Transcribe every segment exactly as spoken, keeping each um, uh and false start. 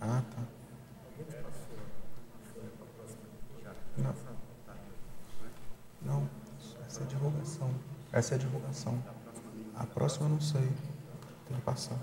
Ah, tá. Não. Não, essa é a divulgação. Essa é a divulgação. A próxima eu não sei. Tem que passar.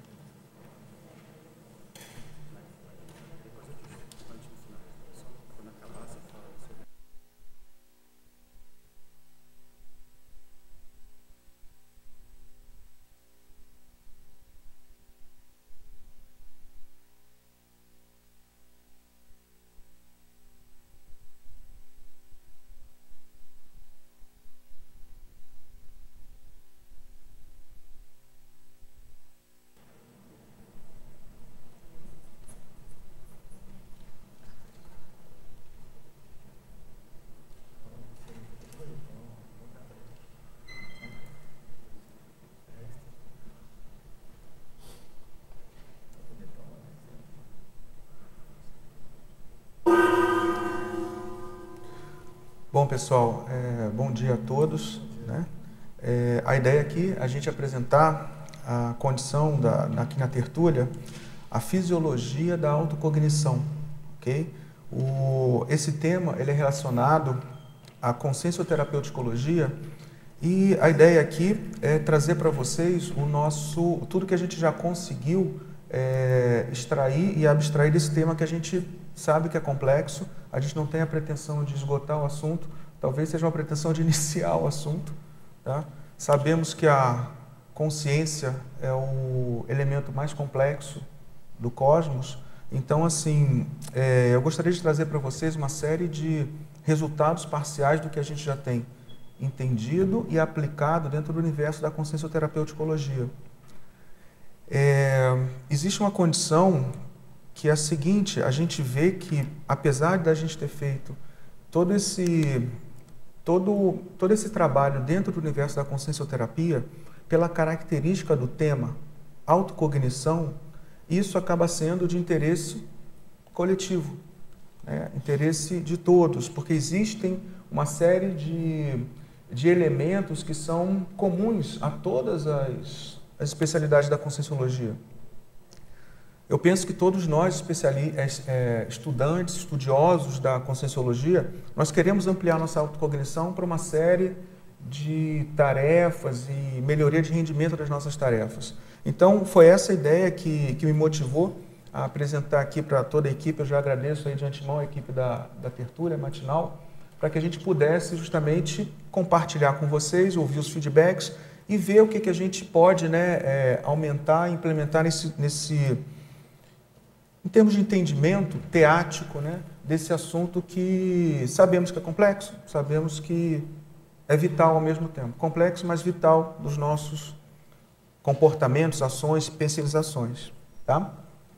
Bom, pessoal, é, bom dia a todos, né? É, a ideia aqui é a gente apresentar a condição da, aqui na tertúlia, a fisiologia da autocognição, ok? O, esse tema ele é relacionado à consciencioterapeuticologia e a ideia aqui é trazer para vocês o nosso, tudo que a gente já conseguiu é, extrair e abstrair desse tema que a gente sabe que é complexo. A gente não tem a pretensão de esgotar o assunto, talvez seja uma pretensão de iniciar o assunto. Tá? Sabemos que a consciência é o elemento mais complexo do cosmos, então, assim, é, eu gostaria de trazer para vocês uma série de resultados parciais do que a gente já tem entendido e aplicado dentro do universo da consciencioterapeuticologia. É, existe uma condição que é a seguinte: a gente vê que, apesar da gente ter feito todo esse, todo, todo esse trabalho dentro do universo da consciencioterapia, pela característica do tema autocognição, isso acaba sendo de interesse coletivo, né? Interesse de todos, porque existem uma série de, de elementos que são comuns a todas as, as especialidades da conscienciologia. Eu penso que todos nós, especiali é, estudantes, estudiosos da conscienciologia, nós queremos ampliar nossa autocognição para uma série de tarefas e melhoria de rendimento das nossas tarefas. Então, foi essa ideia que, que me motivou a apresentar aqui para toda a equipe. Eu já agradeço aí de antemão a equipe da, da tertúlia matinal, para que a gente pudesse justamente compartilhar com vocês, ouvir os feedbacks e ver o que, que a gente pode, né, é, aumentar e implementar nesse... nesse em termos de entendimento teático, né, desse assunto que sabemos que é complexo, sabemos que é vital ao mesmo tempo. Complexo, mas vital dos nossos comportamentos, ações, pensionizações. Tá?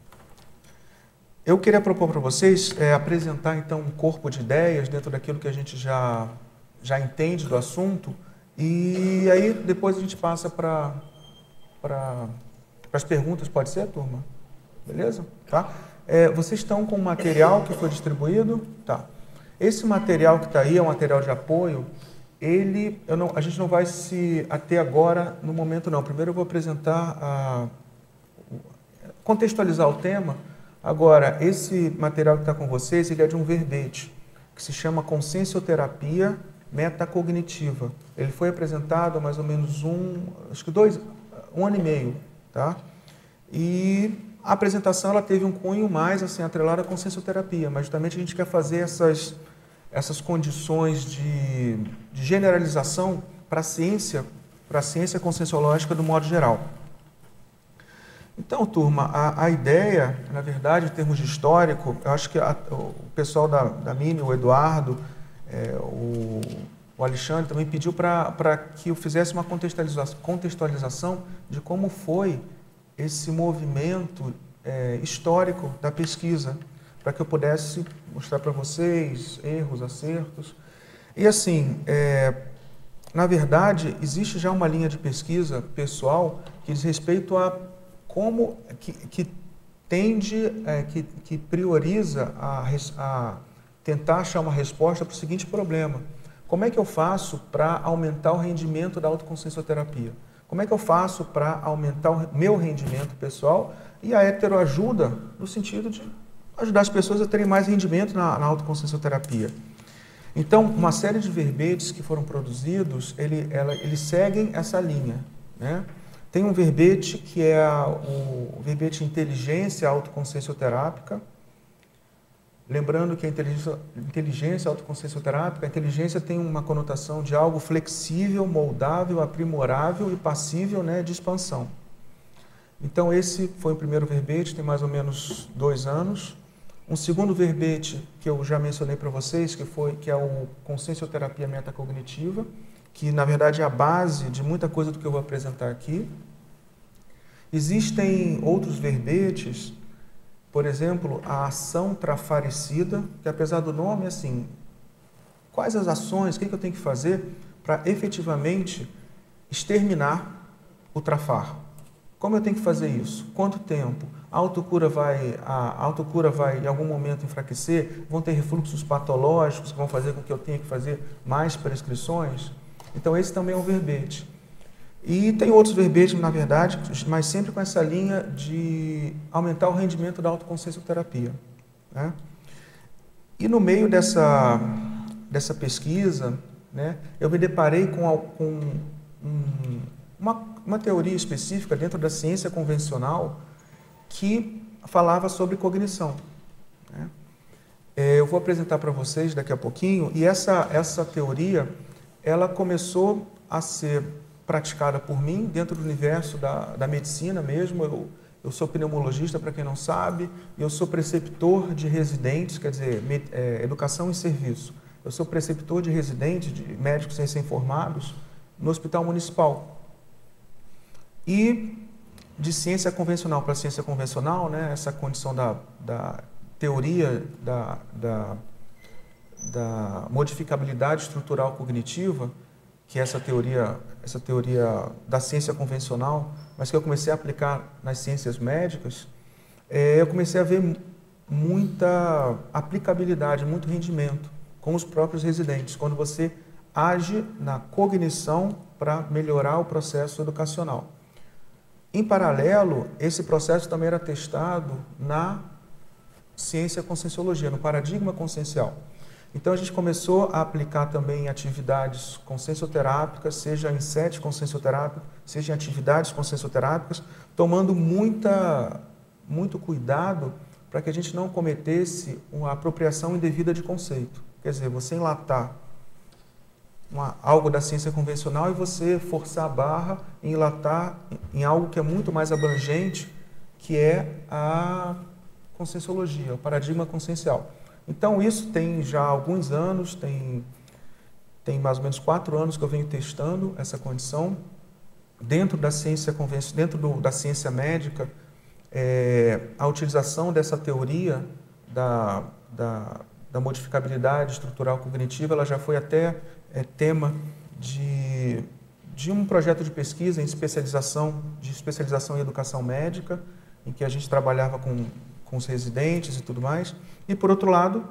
Eu queria propor para vocês é, apresentar, então, um corpo de ideias dentro daquilo que a gente já, já entende do assunto e aí depois a gente passa para para as perguntas. Pode ser, turma? Beleza? Tá? É, vocês estão com o material que foi distribuído? Tá. Esse material que está aí é um material de apoio. Ele, eu não, a gente não vai se ater agora no momento não. Primeiro eu vou apresentar, a, contextualizar o tema. Agora, esse material que está com vocês, ele é de um verbete, que se chama Consciencioterapia Metacognitiva. Ele foi apresentado há mais ou menos um, acho que dois, um ano e meio, tá? E a apresentação ela teve um cunho mais assim, atrelado à consciencioterapia, mas justamente a gente quer fazer essas, essas condições de, de generalização para a ciência, para a ciência conscienciológica do modo geral. Então, turma, a, a ideia, na verdade, em termos de histórico, eu acho que a, o pessoal da, da Mini, o Eduardo, é, o, o Alexandre também pediu para que eu fizesse uma contextualização, contextualização de como foi esse movimento é, histórico da pesquisa, para que eu pudesse mostrar para vocês erros, acertos. E assim, é, na verdade, existe já uma linha de pesquisa pessoal que diz respeito a como, que, que tende, é, que, que prioriza a, a tentar achar uma resposta para o seguinte problema: como é que eu faço para aumentar o rendimento da autoconsciencioterapia? Como é que eu faço para aumentar o meu rendimento pessoal? E a heteroajuda no sentido de ajudar as pessoas a terem mais rendimento na, na autoconsciencioterapia. Então, uma série de verbetes que foram produzidos, ele, ela, eles seguem essa linha, né? Tem um verbete que é a, o, o verbete inteligência autoconsciencioterápica. Lembrando que a inteligência, inteligência autoconsciencioterápica, a inteligência tem uma conotação de algo flexível, moldável, aprimorável e passível, né, de expansão. Então, esse foi o primeiro verbete, tem mais ou menos dois anos. Um segundo verbete que eu já mencionei para vocês, que, foi, que é o Consciencioterapia Metacognitiva, que, na verdade, é a base de muita coisa do que eu vou apresentar aqui. Existem outros verbetes, por exemplo, a ação trafaricida, que apesar do nome, assim, quais as ações, o que eu tenho que fazer para efetivamente exterminar o trafar? Como eu tenho que fazer isso? Quanto tempo? A autocura vai, a autocura vai em algum momento enfraquecer? Vão ter refluxos patológicos que vão fazer com que eu tenha que fazer mais prescrições? Então, esse também é um verbete. E tem outros verbetes, na verdade, mas sempre com essa linha de aumentar o rendimento da autoconsciencioterapia, né? E no meio dessa, dessa pesquisa, né, eu me deparei com, com um, uma, uma teoria específica dentro da ciência convencional que falava sobre cognição, né? Eu vou apresentar para vocês daqui a pouquinho, e essa, essa teoria, ela começou a ser praticada por mim dentro do universo da, da medicina mesmo. Eu, eu sou pneumologista, para quem não sabe, e eu sou preceptor de residentes, quer dizer, med, é, educação e serviço. Eu sou preceptor de residentes, de médicos sem ser formados, no Hospital Municipal. E de ciência convencional para ciência convencional, né, essa condição da, da teoria da, da, da modificabilidade estrutural cognitiva, que é essa teoria, essa teoria da ciência convencional, mas que eu comecei a aplicar nas ciências médicas, é, eu comecei a ver muita aplicabilidade, muito rendimento com os próprios residentes, quando você age na cognição para melhorar o processo educacional. Em paralelo, esse processo também era testado na ciência conscienciologia, no paradigma consciencial. Então, a gente começou a aplicar também atividades consciencioterápicas, seja em sete consciencioterápicas, seja em atividades consciencioterápicas, tomando muita, muito cuidado para que a gente não cometesse uma apropriação indevida de conceito. Quer dizer, você enlatar uma, algo da ciência convencional e você forçar a barra em enlatar em algo que é muito mais abrangente, que é a conscienciologia, o paradigma consciencial. Então, isso tem já alguns anos, tem, tem mais ou menos quatro anos que eu venho testando essa condição. Dentro da ciência, dentro do, da ciência médica, é, a utilização dessa teoria da, da, da modificabilidade estrutural cognitiva, ela já foi até é, tema de, de um projeto de pesquisa em especialização, de especialização em educação médica, em que a gente trabalhava com com os residentes e tudo mais. E, por outro lado,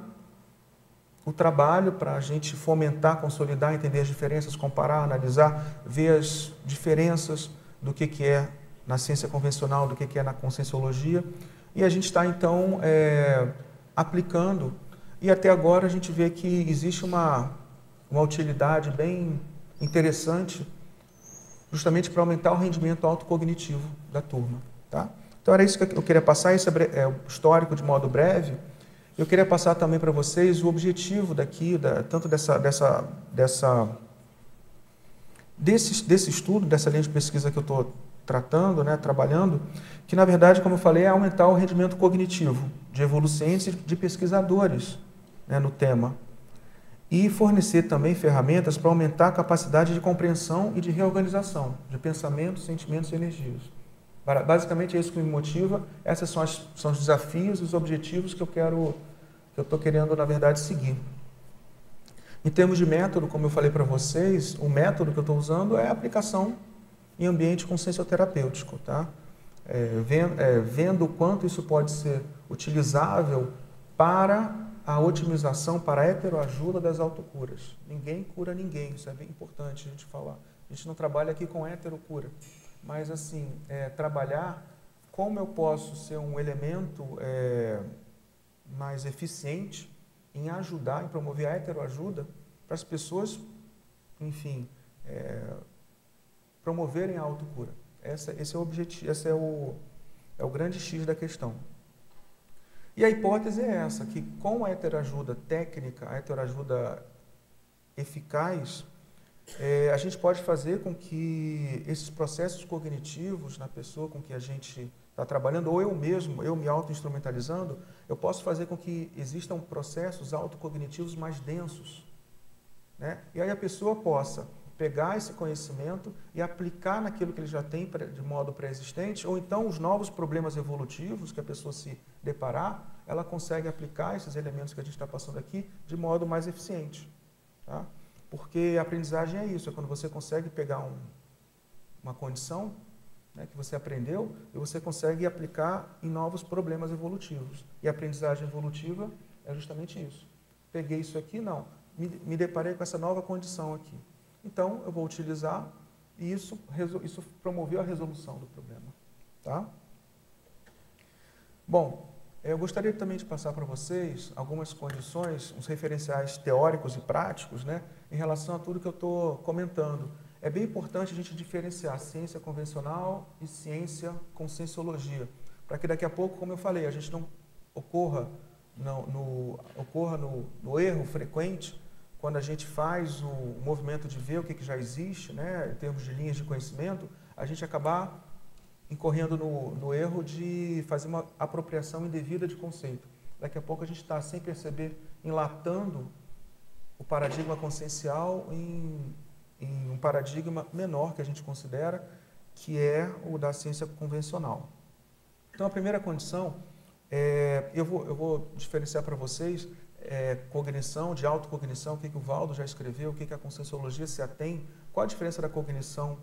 o trabalho para a gente fomentar, consolidar, entender as diferenças, comparar, analisar, ver as diferenças do que, que é na ciência convencional, do que, que é na conscienciologia. E a gente está, então, é, aplicando. E até agora a gente vê que existe uma, uma utilidade bem interessante justamente para aumentar o rendimento autocognitivo da turma, tá? Então, era isso que eu queria passar, esse é o histórico de modo breve. Eu queria passar também para vocês o objetivo daqui, da, tanto dessa, dessa, dessa, desse, desse estudo, dessa linha de pesquisa que eu estou tratando, né, trabalhando, que, na verdade, como eu falei, é aumentar o rendimento cognitivo de evolucentes e de pesquisadores, né, no tema. E fornecer também ferramentas para aumentar a capacidade de compreensão e de reorganização de pensamentos, sentimentos e energias. Basicamente é isso que me motiva, esses são, as, são os desafios e os objetivos que eu quero, que eu estou querendo, na verdade, seguir. Em termos de método, como eu falei para vocês, o método que eu estou usando é a aplicação em ambiente consciencioterapêutico, tá? É, vendo, é, vendo o quanto isso pode ser utilizável para a otimização, para a heteroajuda das autocuras. Ninguém cura ninguém, isso é bem importante a gente falar. A gente não trabalha aqui com heterocura, mas assim, é, trabalhar como eu posso ser um elemento é, mais eficiente em ajudar, em promover a heteroajuda para as pessoas, enfim, é, promoverem a autocura. Essa, esse é o objetivo, esse é o, é o grande X da questão. E a hipótese é essa, que com a heteroajuda técnica, a heteroajuda eficaz, é, a gente pode fazer com que esses processos cognitivos na pessoa com que a gente está trabalhando, ou eu mesmo, eu me auto-instrumentalizando, eu posso fazer com que existam processos autocognitivos mais densos, né? E aí a pessoa possa pegar esse conhecimento e aplicar naquilo que ele já tem de modo pré-existente, ou então os novos problemas evolutivos que a pessoa se deparar, ela consegue aplicar esses elementos que a gente está passando aqui de modo mais eficiente. Tá? Porque a aprendizagem é isso, é quando você consegue pegar um, uma condição, né, que você aprendeu e você consegue aplicar em novos problemas evolutivos. E a aprendizagem evolutiva é justamente isso. Peguei isso aqui, não, me, me deparei com essa nova condição aqui. Então, eu vou utilizar e isso, isso promoveu a resolução do problema. Tá? Bom, eu gostaria também de passar para vocês algumas condições, uns referenciais teóricos e práticos, né, em relação a tudo que eu estou comentando. É bem importante a gente diferenciar ciência convencional e ciência conscienciologia, para que daqui a pouco, como eu falei, a gente não ocorra no, no, ocorra no, no erro frequente quando a gente faz o movimento de ver o que, que já existe, né, em termos de linhas de conhecimento, a gente acabar incorrendo no, no erro de fazer uma apropriação indevida de conceito. Daqui a pouco a gente está, sem perceber, enlatando o paradigma consciencial em, em um paradigma menor que a gente considera, que é o da ciência convencional. Então, a primeira condição, é, eu, vou, eu vou diferenciar para vocês É, cognição, de autocognição, o que, que o Valdo já escreveu, o que, que a conscienciologia se atém, qual a diferença da cognição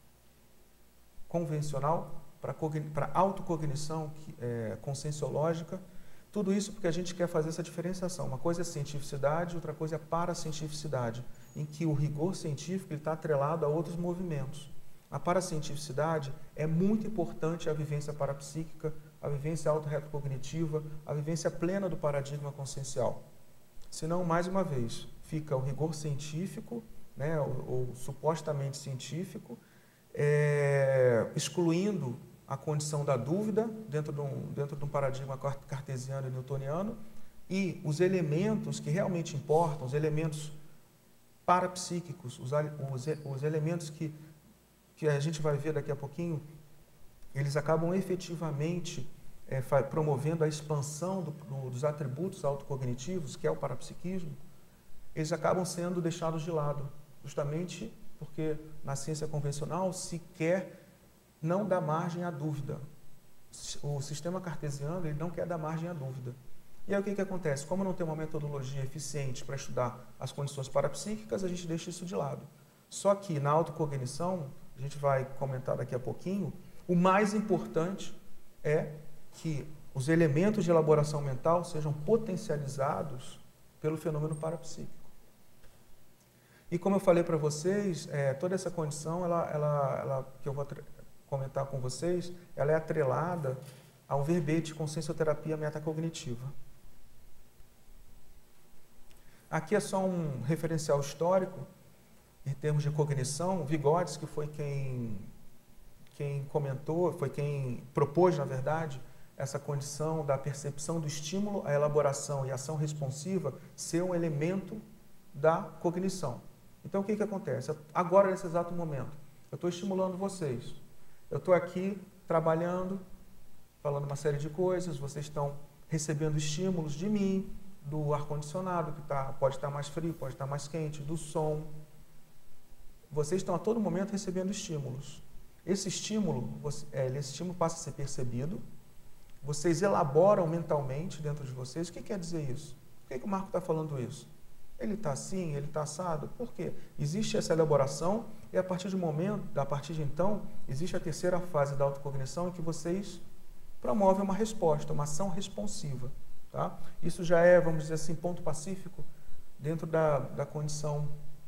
convencional para a autocognição é, conscienciológica, tudo isso porque a gente quer fazer essa diferenciação. Uma coisa é cientificidade, outra coisa é paracientificidade, em que o rigor científico está atrelado a outros movimentos. A paracientificidade é muito importante a vivência parapsíquica, a vivência autorretrocognitiva, a vivência plena do paradigma consciencial. Senão, mais uma vez, fica o rigor científico, né, ou, ou supostamente científico, é, excluindo a condição da dúvida dentro de, um, dentro de um paradigma cartesiano e newtoniano, e os elementos que realmente importam, os elementos parapsíquicos, os, os, os elementos que, que a gente vai ver daqui a pouquinho, eles acabam efetivamente é, promovendo a expansão do, do, dos atributos autocognitivos, que é o parapsiquismo, eles acabam sendo deixados de lado, justamente porque na ciência convencional se quer não dar margem à dúvida. O sistema cartesiano ele não quer dar margem à dúvida. E aí o que, que acontece? Como não tem uma metodologia eficiente para estudar as condições parapsíquicas, a gente deixa isso de lado. Só que na autocognição, a gente vai comentar daqui a pouquinho, o mais importante é que os elementos de elaboração mental sejam potencializados pelo fenômeno parapsíquico. E como eu falei para vocês, é, toda essa condição ela, ela, ela, que eu vou comentar com vocês, ela é atrelada ao verbete consciencioterapia metacognitiva. Aqui é só um referencial histórico, em termos de cognição. Vygotsky, que foi quem, quem comentou, foi quem propôs, na verdade, essa condição da percepção do estímulo, a elaboração e a ação responsiva ser um elemento da cognição. Então, o que, que acontece? Agora, nesse exato momento, eu estou estimulando vocês. Eu estou aqui trabalhando, falando uma série de coisas, vocês estão recebendo estímulos de mim, do ar-condicionado, que tá, pode estar mais frio, pode estar mais quente, do som. Vocês estão a todo momento recebendo estímulos. Esse estímulo, você, é, esse estímulo passa a ser percebido, vocês elaboram mentalmente dentro de vocês. O que quer dizer isso? Por que, que o Marco está falando isso? Ele está assim, ele está assado? Por quê? Existe essa elaboração e a partir de um momento, a partir de então, existe a terceira fase da autocognição em que vocês promovem uma resposta, uma ação responsiva. Tá? Isso já é, vamos dizer assim, ponto pacífico dentro da, da condição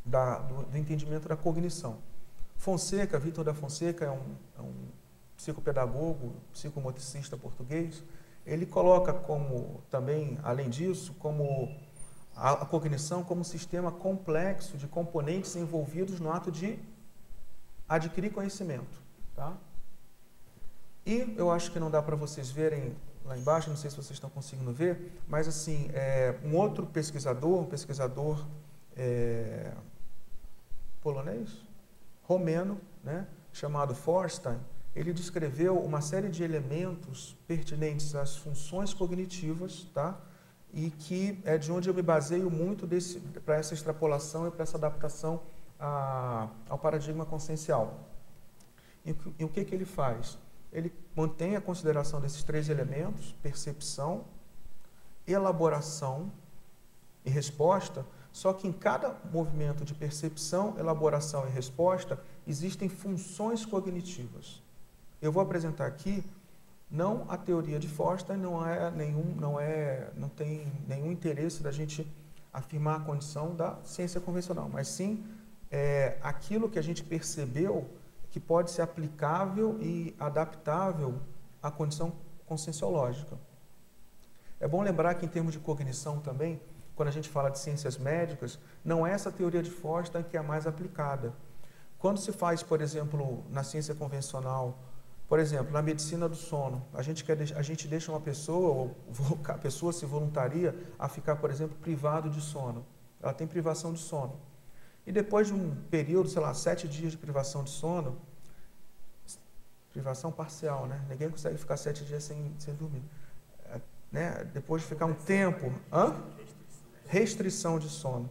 da, do, do entendimento da cognição. Fonseca, Vitor da Fonseca, é um, é um psicopedagogo, psicomotricista português. Ele coloca como, também, além disso, como a, a cognição como um sistema complexo de componentes envolvidos no ato de adquirir conhecimento. Tá? E eu acho que não dá para vocês verem lá embaixo, não sei se vocês estão conseguindo ver, mas assim, é, um outro pesquisador, um pesquisador é, polonês, romeno, né, chamado Forstein, ele descreveu uma série de elementos pertinentes às funções cognitivas, tá? E que é de onde eu me baseio muito para essa extrapolação e para essa adaptação a, ao paradigma consciencial. E, e o que, que ele faz? Ele mantém a consideração desses três elementos, percepção, elaboração e resposta, só que em cada movimento de percepção, elaboração e resposta, existem funções cognitivas. Eu vou apresentar aqui, não a teoria de Forstein, não, é nenhum, não, é, não tem nenhum interesse da gente afirmar a condição da ciência convencional, mas sim é, aquilo que a gente percebeu que pode ser aplicável e adaptável à condição conscienciológica. É bom lembrar que, em termos de cognição também, quando a gente fala de ciências médicas, não é essa teoria de Forstein que é a mais aplicada. Quando se faz, por exemplo, na ciência convencional, por exemplo, na medicina do sono, a gente, quer, a gente deixa uma pessoa, ou a pessoa se voluntaria a ficar, por exemplo, privado de sono. Ela tem privação de sono. E depois de um período, sei lá, sete dias de privação de sono, privação parcial, né? Ninguém consegue ficar sete dias sem, sem dormir. É, né? Depois de ficar um tempo... Hã? Restrição de sono.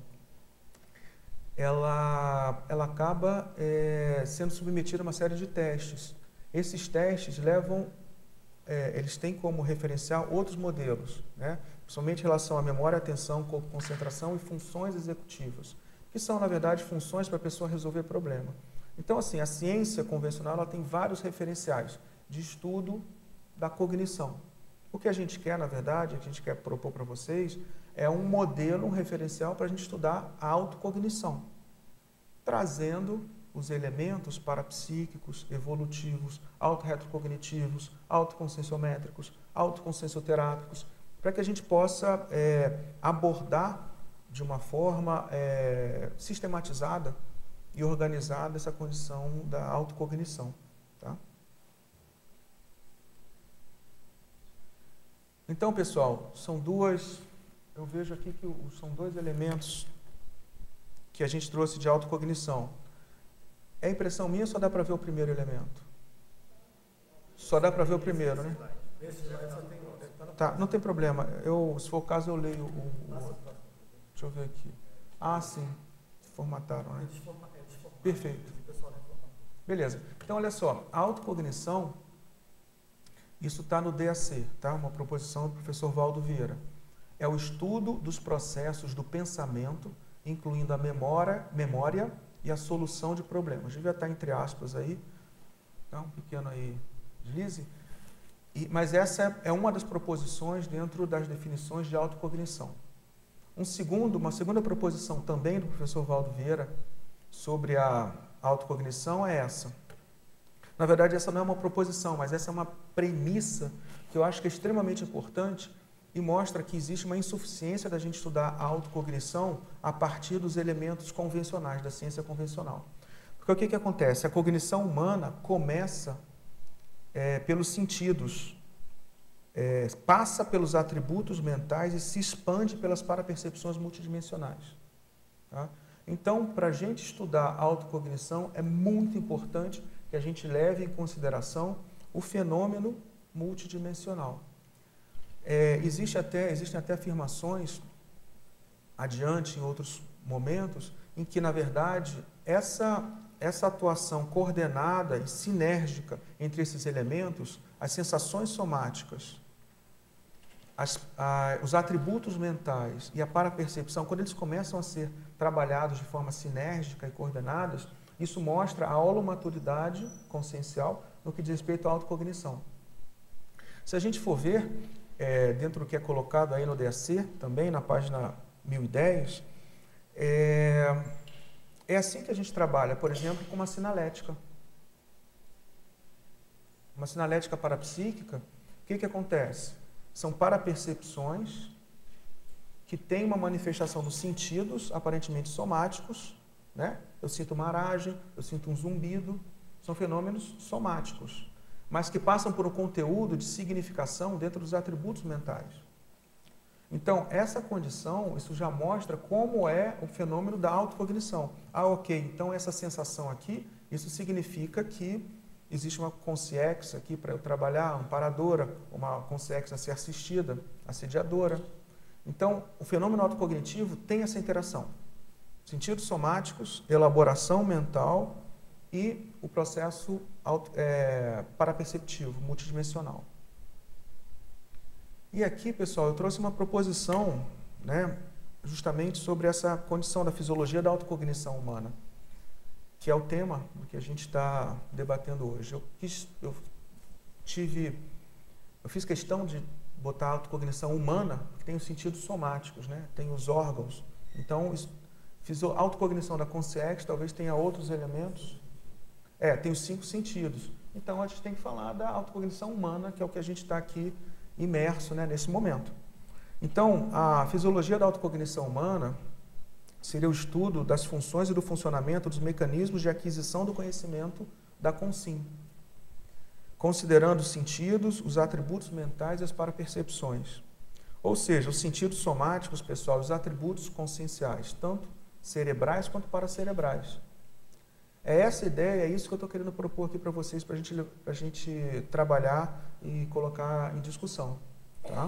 Ela, ela acaba é, sendo submetida a uma série de testes. Esses testes levam, é, eles têm como referencial outros modelos, né? Principalmente em relação à memória, atenção, corpo, concentração e funções executivas, que são, na verdade, funções para a pessoa resolver problema. Então, assim, a ciência convencional ela tem vários referenciais de estudo da cognição. O que a gente quer, na verdade, o que a gente quer propor para vocês, é um modelo, um referencial para a gente estudar a autocognição, trazendo os elementos parapsíquicos, evolutivos, autorretrocognitivos, autoconscienciométricos, autoconsciencioterápicos, para que a gente possa é, abordar de uma forma é, sistematizada e organizada essa condição da autocognição. Tá? Então, pessoal, são duas, eu vejo aqui que são dois elementos que a gente trouxe de autocognição. É impressão minha ou só dá para ver o primeiro elemento? Só dá para ver o primeiro, né? Tá, não tem problema. Eu, se for o caso, eu leio o, o outro. Deixa eu ver aqui. Ah, sim. Formataram, né? Perfeito. Beleza. Então, olha só. A autocognição, isso está no D A C, tá? Uma proposição do professor Valdo Vieira. É o estudo dos processos do pensamento, incluindo a memória, memória e a solução de problemas. Devia estar entre aspas aí, tá? Um pequeno aí deslize. E, mas essa é uma das proposições dentro das definições de autocognição. Um segundo, uma segunda proposição também do professor Valdo Vieira sobre a autocognição é essa. Na verdade, essa não é uma proposição, mas essa é uma premissa que eu acho que é extremamente importante e mostra que existe uma insuficiência da gente estudar a autocognição a partir dos elementos convencionais, da ciência convencional. Porque o que, que acontece? A cognição humana começa é, pelos sentidos, é, passa pelos atributos mentais e se expande pelas parapercepções multidimensionais. Tá? Então, para a gente estudar a autocognição, é muito importante que a gente leve em consideração o fenômeno multidimensional. É, existe até, existem até afirmações adiante, em outros momentos, em que, na verdade, essa, essa atuação coordenada e sinérgica entre esses elementos, as sensações somáticas, as, a, os atributos mentais e a parapercepção, quando eles começam a ser trabalhados de forma sinérgica e coordenadas, isso mostra a holomaturidade consciencial no que diz respeito à autocognição. Se a gente for ver, é, dentro do que é colocado aí no D A C, também na página mil e dez, é, É assim que a gente trabalha, por exemplo, com uma sinalética. Uma sinalética parapsíquica, o que, que acontece? São parapercepções que têm uma manifestação dos sentidos, aparentemente somáticos, né? Eu sinto uma aragem, eu sinto um zumbido, são fenômenos somáticos, mas que passam por um conteúdo de significação dentro dos atributos mentais. Então, essa condição, isso já mostra como é o fenômeno da autocognição. Ah, ok, então essa sensação aqui, isso significa que existe uma consciência aqui para eu trabalhar, amparadora, uma consciência a ser assistida, assediadora. Então, o fenômeno autocognitivo tem essa interação. Sentidos somáticos, elaboração mental e o processo auto, é, paraperceptivo, multidimensional. E aqui, pessoal, eu trouxe uma proposição, né, justamente sobre essa condição da fisiologia da autocognição humana, que é o tema do que a gente está debatendo hoje. Eu, quis, eu tive, eu fiz questão de botar a autocognição humana, que tem os sentidos somáticos, né, tem os órgãos. Então, fiz a autocognição da consciência, talvez tenha outros elementos. É, tem os cinco sentidos. Então, a gente tem que falar da autocognição humana, que é o que a gente está aqui imerso, né, nesse momento. Então, a fisiologia da autocognição humana seria o estudo das funções e do funcionamento dos mecanismos de aquisição do conhecimento da consim, considerando os sentidos, os atributos mentais e as parapercepções. Ou seja, os sentidos somáticos, pessoal, os atributos conscienciais, tanto cerebrais quanto paracerebrais. É essa ideia, é isso que eu estou querendo propor aqui para vocês, para gente, a gente trabalhar e colocar em discussão. Tá?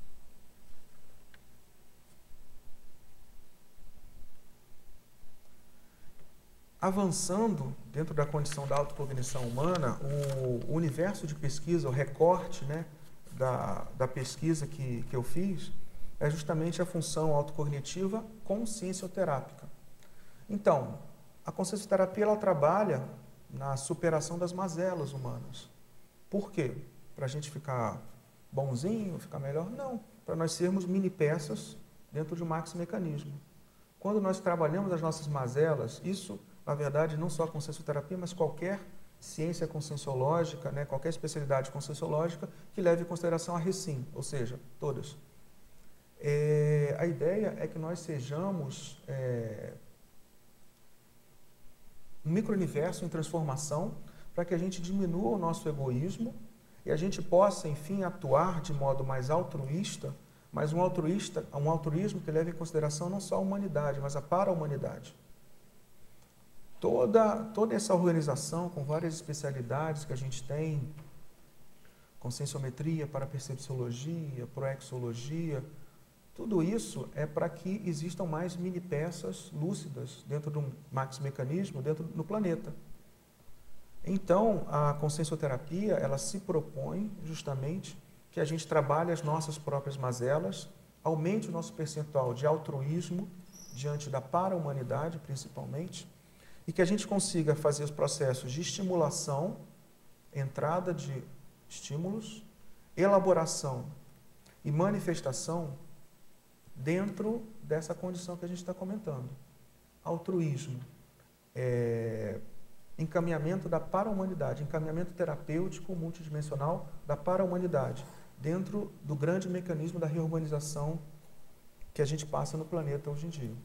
Avançando dentro da condição da autocognição humana, o, o universo de pesquisa, o recorte, né, da, da pesquisa que, que eu fiz, é justamente a função autocognitiva consciencioterápica. Então, a consciencioterapia ela trabalha na superação das mazelas humanas. Por quê? Para a gente ficar bonzinho, ficar melhor? Não. Para nós sermos mini peças dentro de um maxi-mecanismo. Quando nós trabalhamos as nossas mazelas, isso, na verdade, não só a consciencioterapia, mas qualquer ciência conscienciológica, né, qualquer especialidade conscienciológica que leve em consideração a recim, ou seja, todas. É, a ideia é que nós sejamos é, um micro-universo em transformação para que a gente diminua o nosso egoísmo e a gente possa, enfim, atuar de modo mais altruísta, mas um, altruísta, um altruísmo que leve em consideração não só a humanidade, mas a para-humanidade. Toda, toda essa organização com várias especialidades que a gente tem, conscienciometria, parapercepciologia, proexologia, tudo isso é para que existam mais mini peças lúcidas dentro de um maxi-mecanismo dentro do planeta. Então, a consciencioterapia, ela se propõe justamente que a gente trabalhe as nossas próprias mazelas, aumente o nosso percentual de altruísmo diante da para-humanidade, principalmente, e que a gente consiga fazer os processos de estimulação, entrada de estímulos, elaboração e manifestação dentro dessa condição que a gente está comentando. Altruísmo, é, encaminhamento da para-humanidade, encaminhamento terapêutico multidimensional da para-humanidade, dentro do grande mecanismo da reurbanização que a gente passa no planeta hoje em dia.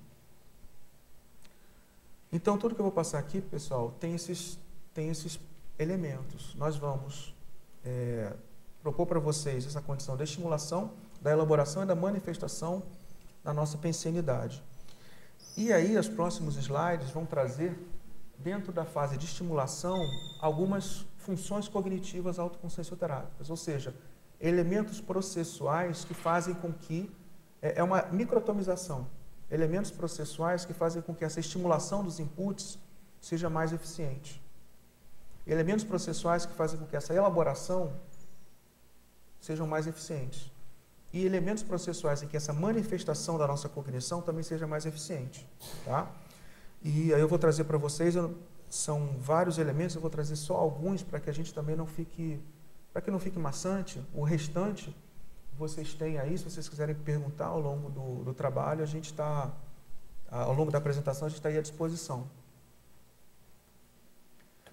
Então, tudo que eu vou passar aqui, pessoal, tem esses, tem esses elementos. Nós vamos é, propor para vocês essa condição da estimulação, da elaboração e da manifestação da nossa pensenidade. E aí, os próximos slides vão trazer, dentro da fase de estimulação, algumas funções cognitivas autoconsciencioterápicas, ou seja, elementos processuais que fazem com que, é, é uma microatomização, elementos processuais que fazem com que essa estimulação dos inputs seja mais eficiente. Elementos processuais que fazem com que essa elaboração sejam mais eficientes. E elementos processuais em que essa manifestação da nossa cognição também seja mais eficiente. Tá? E aí eu vou trazer para vocês, eu, são vários elementos, eu vou trazer só alguns para que a gente também não fique, para que não fique maçante. O restante, vocês têm aí, se vocês quiserem perguntar ao longo do, do trabalho, a gente está, ao longo da apresentação, a gente está aí à disposição.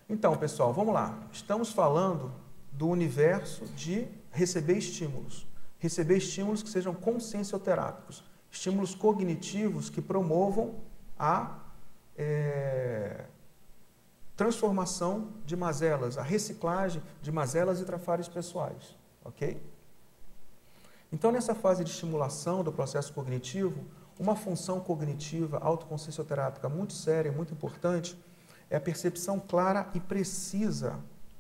Então, pessoal, vamos lá. Estamos falando do universo de receber estímulos. Receber estímulos que sejam consciencioterápicos, estímulos cognitivos que promovam a é, transformação de mazelas, a reciclagem de mazelas e trafares pessoais, ok? Então, nessa fase de estimulação do processo cognitivo, uma função cognitiva autoconsciencioterápica muito séria, muito importante, é a percepção clara e precisa,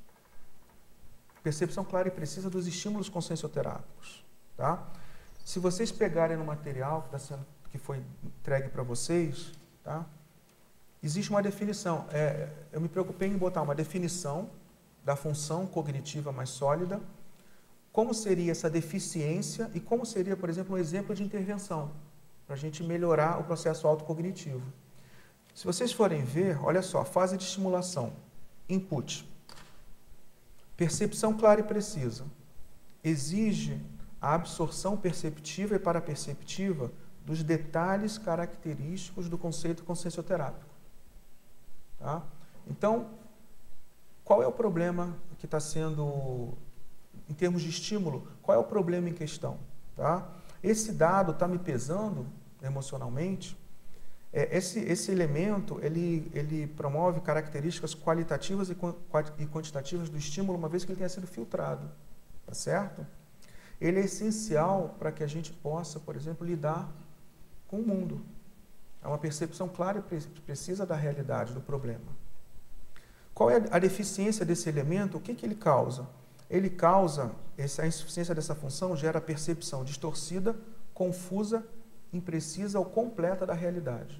percepção clara e precisa dos estímulos consciencioterápicos, tá? Se vocês pegarem no material que, tá sendo, que foi entregue para vocês, tá? Existe uma definição. É, eu me preocupei em botar uma definição da função cognitiva mais sólida, como seria essa deficiência e como seria, por exemplo, um exemplo de intervenção para a gente melhorar o processo autocognitivo. Se vocês forem ver, olha só, fase de estimulação, input, percepção clara e precisa, exige a absorção perceptiva e paraperceptiva dos detalhes característicos do conceito consciencioterápico. Tá? Então, qual é o problema que está sendo, em termos de estímulo, qual é o problema em questão? Tá? Esse dado está me pesando emocionalmente. É, esse, esse elemento, ele, ele promove características qualitativas e, e quantitativas do estímulo, uma vez que ele tenha sido filtrado. Tá certo? Ele é essencial para que a gente possa, por exemplo, lidar com o mundo. É uma percepção clara e precisa da realidade, do problema. Qual é a deficiência desse elemento? O que, que ele causa? Ele causa, essa, a insuficiência dessa função gera percepção distorcida, confusa, imprecisa ou completa da realidade.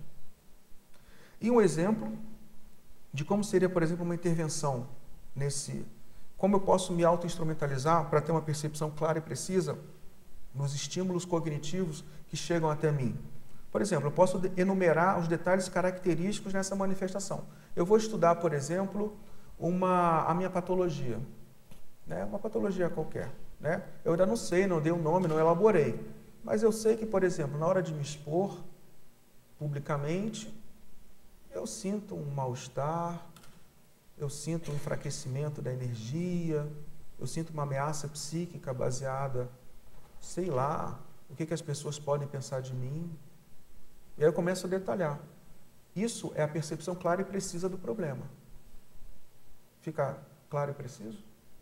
E um exemplo de como seria, por exemplo, uma intervenção nesse... Como eu posso me auto-instrumentalizar para ter uma percepção clara e precisa nos estímulos cognitivos que chegam até mim. Por exemplo, eu posso enumerar os detalhes característicos nessa manifestação. Eu vou estudar, por exemplo, uma, a minha patologia, né? Uma patologia qualquer, né? Eu ainda não sei, não dei um nome, não elaborei, mas eu sei que, por exemplo, na hora de me expor publicamente, eu sinto um mal-estar, eu sinto um enfraquecimento da energia, eu sinto uma ameaça psíquica baseada, sei lá, o que, que as pessoas podem pensar de mim. E aí eu começo a detalhar. Isso é a percepção clara e precisa do problema. Fica claro e preciso?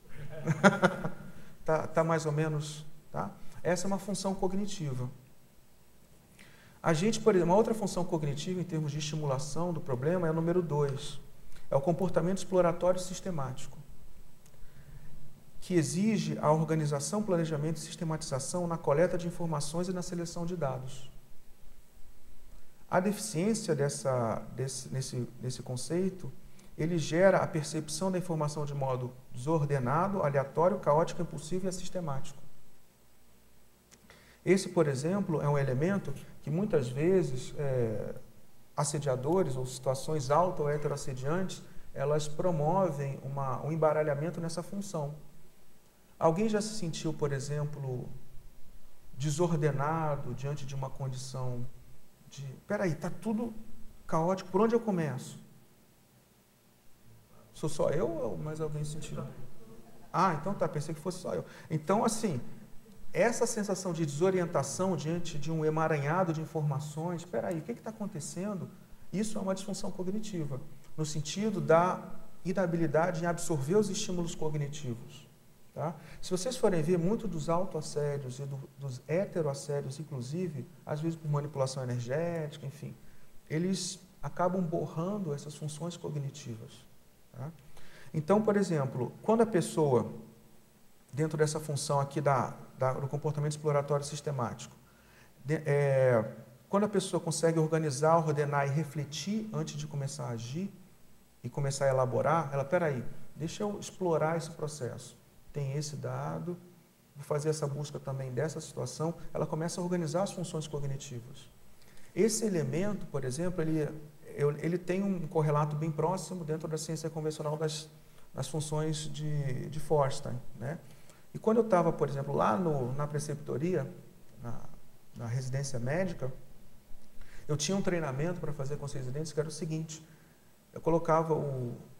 tá, tá mais ou menos, tá? Essa é uma função cognitiva. A gente, por exemplo, uma outra função cognitiva em termos de estimulação do problema é o número dois. É o comportamento exploratório sistemático, que exige a organização, planejamento e sistematização na coleta de informações e na seleção de dados. A deficiência dessa, desse, nesse, nesse conceito, ele gera a percepção da informação de modo desordenado, aleatório, caótico, impulsivo e assistemático. Esse, por exemplo, é um elemento que muitas vezes é, assediadores ou situações auto ou heteroassediantes, elas promovem uma, um embaralhamento nessa função. Alguém já se sentiu, por exemplo, desordenado diante de uma condição de, peraí, está tudo caótico, por onde eu começo? Sou só eu ou mais alguém sentiu? Ah, então tá, pensei que fosse só eu. Então, assim, essa sensação de desorientação diante de um emaranhado de informações, espera aí, o que está acontecendo? Isso é uma disfunção cognitiva, no sentido da inabilidade em absorver os estímulos cognitivos. Tá? Se vocês forem ver, muito dos autoassédios e do, dos heteroassédios, inclusive, às vezes por manipulação energética, enfim, eles acabam borrando essas funções cognitivas. Tá? Então, por exemplo, quando a pessoa, dentro dessa função aqui da, da, do comportamento exploratório sistemático, de, é, quando a pessoa consegue organizar, ordenar e refletir antes de começar a agir e começar a elaborar, ela, peraí, deixa eu explorar esse processo. Tem esse dado, vou fazer essa busca também dessa situação, ela começa a organizar as funções cognitivas. Esse elemento, por exemplo, ele, ele tem um correlato bem próximo dentro da ciência convencional das, das funções de, de Forstein, né? E quando eu estava, por exemplo, lá no, na preceptoria, na, na residência médica, eu tinha um treinamento para fazer com os residentes que era o seguinte, eu colocava o,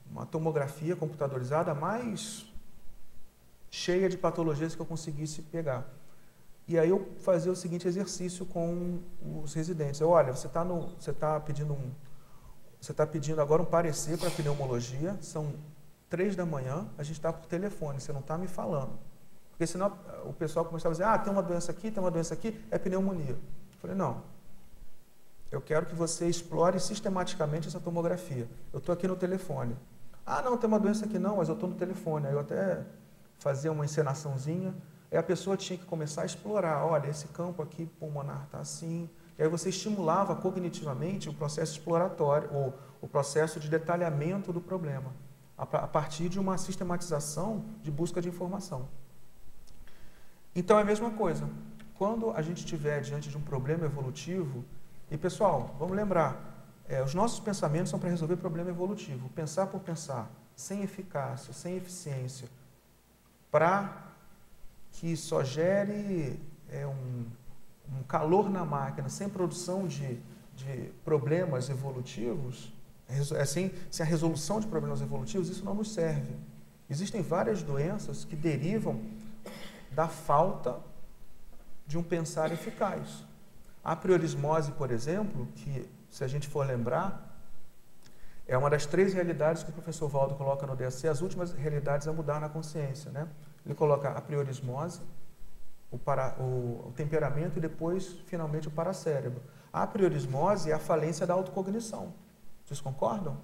uma tomografia computadorizada mais cheia de patologias que eu conseguisse pegar. E aí eu fazia o seguinte exercício com os residentes. Eu, olha, você está você tá pedindo um, você está pedindo agora um parecer para pneumologia, são três da manhã, a gente está por telefone, você não está me falando. Porque senão o pessoal começava a dizer, ah, tem uma doença aqui, tem uma doença aqui, é pneumonia. Eu falei, não, eu quero que você explore sistematicamente essa tomografia. Eu estou aqui no telefone. Ah, não, tem uma doença aqui não, mas eu estou no telefone. Aí eu até fazia uma encenaçãozinha, aí a pessoa tinha que começar a explorar, olha, esse campo aqui pulmonar está assim. E aí você estimulava cognitivamente o processo exploratório, ou o processo de detalhamento do problema, a partir de uma sistematização de busca de informação. Então é a mesma coisa. Quando a gente estiver diante de um problema evolutivo, e pessoal, vamos lembrar, é, os nossos pensamentos são para resolver problema evolutivo. Pensar por pensar, sem eficácia, sem eficiência, para que só gere é, um, um calor na máquina, sem produção de, de problemas evolutivos, é, sem, sem a resolução de problemas evolutivos, isso não nos serve. Existem várias doenças que derivam da falta de um pensar eficaz. A priorismose, por exemplo, que, se a gente for lembrar, é uma das três realidades que o professor Valdo coloca no D S C, as últimas realidades a mudar na consciência, né? Ele coloca a priorismose, o, para, o, o temperamento e depois, finalmente, o paracérebro. A priorismose é a falência da autocognição. Vocês concordam?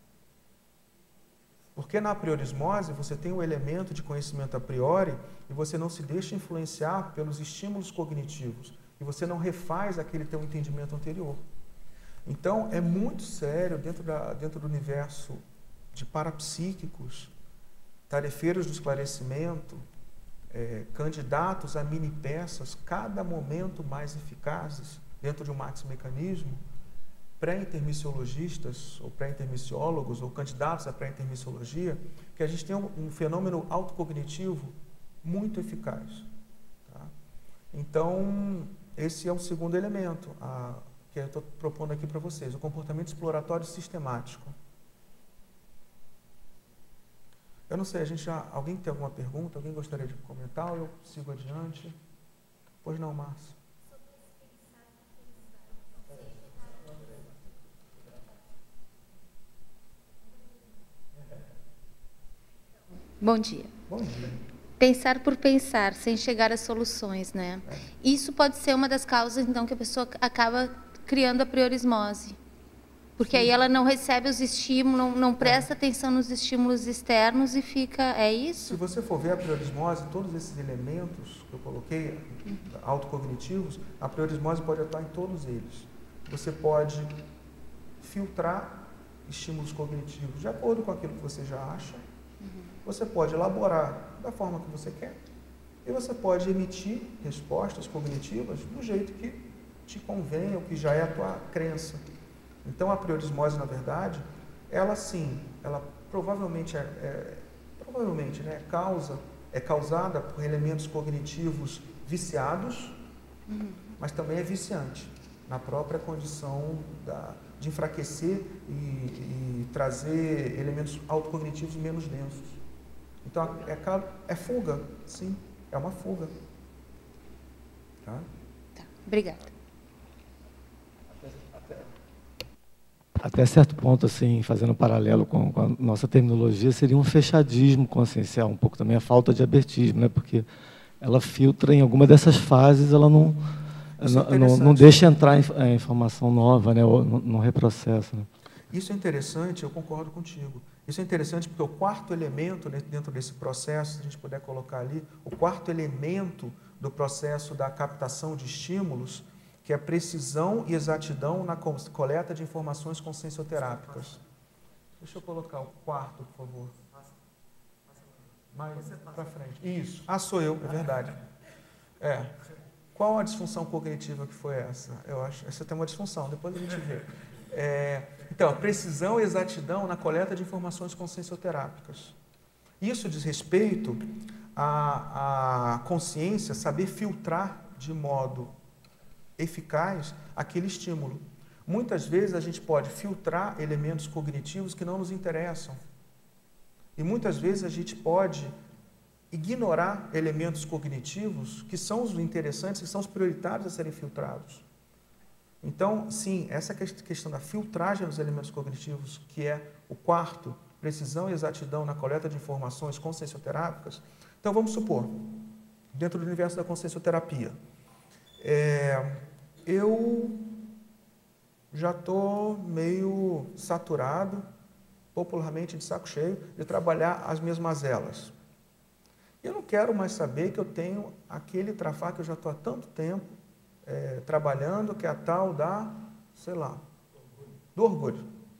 Porque na priorismose você tem o elemento de conhecimento a priori e você não se deixa influenciar pelos estímulos cognitivos e você não refaz aquele teu entendimento anterior. Então, é muito sério dentro, da, dentro do universo de parapsíquicos, tarefeiros do esclarecimento, é, candidatos a mini peças, cada momento mais eficazes dentro de um maxi-mecanismo, pré-intermissiologistas ou pré-intermissiólogos ou candidatos a pré-intermissiologia, que a gente tem um, um fenômeno autocognitivo muito eficaz. Tá? Então, esse é o segundo elemento a, que eu estou propondo aqui para vocês, o comportamento exploratório sistemático. Eu não sei, a gente já, alguém tem alguma pergunta? Alguém gostaria de comentar ou eu sigo adiante? Pois não, Márcio. Bom dia. Bom dia. Pensar por pensar, sem chegar a soluções, né? É. Isso pode ser uma das causas, então, que a pessoa acaba criando a priorismose. Porque Sim. aí ela não recebe os estímulos, não, não presta é. atenção nos estímulos externos e fica... É isso? Se você for ver a priorismose, todos esses elementos que eu coloquei, uhum. autocognitivos, a priorismose pode atuar em todos eles. Você pode filtrar estímulos cognitivos de acordo com aquilo que você já acha. Você pode elaborar da forma que você quer e você pode emitir respostas cognitivas do jeito que te convém ou que já é a tua crença. Então, a priorismose, na verdade, ela sim, ela provavelmente é, é, provavelmente, né, causa, é causada por elementos cognitivos viciados, uhum. mas também é viciante na própria condição da, de enfraquecer e, e trazer elementos autocognitivos menos densos. Então, é, é fuga, sim, é uma fuga. Tá? Tá, obrigada. Até, até certo ponto, assim, fazendo um paralelo com, com a nossa terminologia, seria um fechadismo consciencial, um pouco também a falta de abertismo, né? Porque ela filtra em alguma dessas fases, ela não, não, não, não deixa entrar a informação nova, né? Ou não, não reprocessa. Né? Isso é interessante, eu concordo contigo. Isso é interessante porque o quarto elemento dentro desse processo, se a gente puder colocar ali, o quarto elemento do processo da captação de estímulos, que é precisão e exatidão na coleta de informações consciencioterápicas. Deixa eu colocar o quarto, por favor. Mais para frente. Isso. Ah, sou eu, é verdade. É. Qual a disfunção cognitiva que foi essa? Eu acho, essa tem uma disfunção, depois a gente vê. É, então, precisão e exatidão na coleta de informações consciencioterápicas. Isso diz respeito à, à consciência saber filtrar de modo eficaz aquele estímulo. Muitas vezes a gente pode filtrar elementos cognitivos que não nos interessam. E muitas vezes a gente pode ignorar elementos cognitivos que são os interessantes, que são os prioritários a serem filtrados. Então, sim, essa questão da filtragem dos elementos cognitivos, que é o quarto, precisão e exatidão na coleta de informações consciencioterápicas. Então, vamos supor, dentro do universo da consciencioterapia, é, eu já estou meio saturado, popularmente de saco cheio, de trabalhar as minhas mazelas. Eu não quero mais saber que eu tenho aquele trafá que eu já estou há tanto tempo é, trabalhando, que é a tal da, sei lá, do orgulho.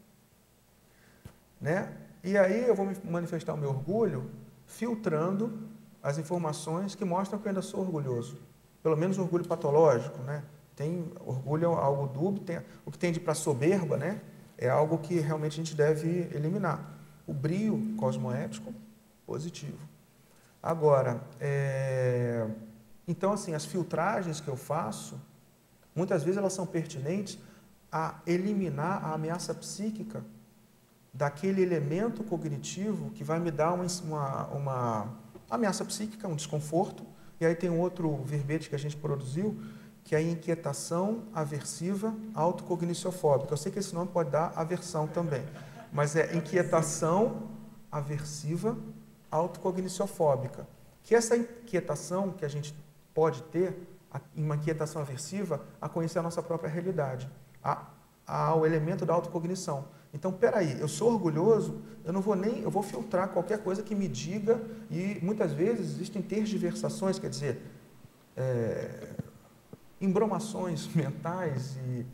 Né? E aí eu vou manifestar o meu orgulho filtrando as informações que mostram que eu ainda sou orgulhoso. Pelo menos orgulho patológico, né? Tem orgulho é algo dúbio, tem, o que tende para soberba, né? É algo que realmente a gente deve eliminar. O brio cosmoético, positivo. Agora, é, então assim, as filtragens que eu faço, muitas vezes elas são pertinentes a eliminar a ameaça psíquica daquele elemento cognitivo que vai me dar uma, uma, uma ameaça psíquica, um desconforto. E aí tem um outro verbete que a gente produziu, que é a inquietação aversiva autocogniciofóbica. Eu sei que esse nome pode dar aversão também, mas é inquietação aversiva autocogniciofóbica. Que essa inquietação que a gente pode ter, uma inquietação aversiva, a conhecer a nossa própria realidade, a, ao elemento da autocognição. Então, peraí, eu sou orgulhoso, eu não vou nem, eu vou filtrar qualquer coisa que me diga, e muitas vezes existem tergiversações, quer dizer, é, embromações mentais e,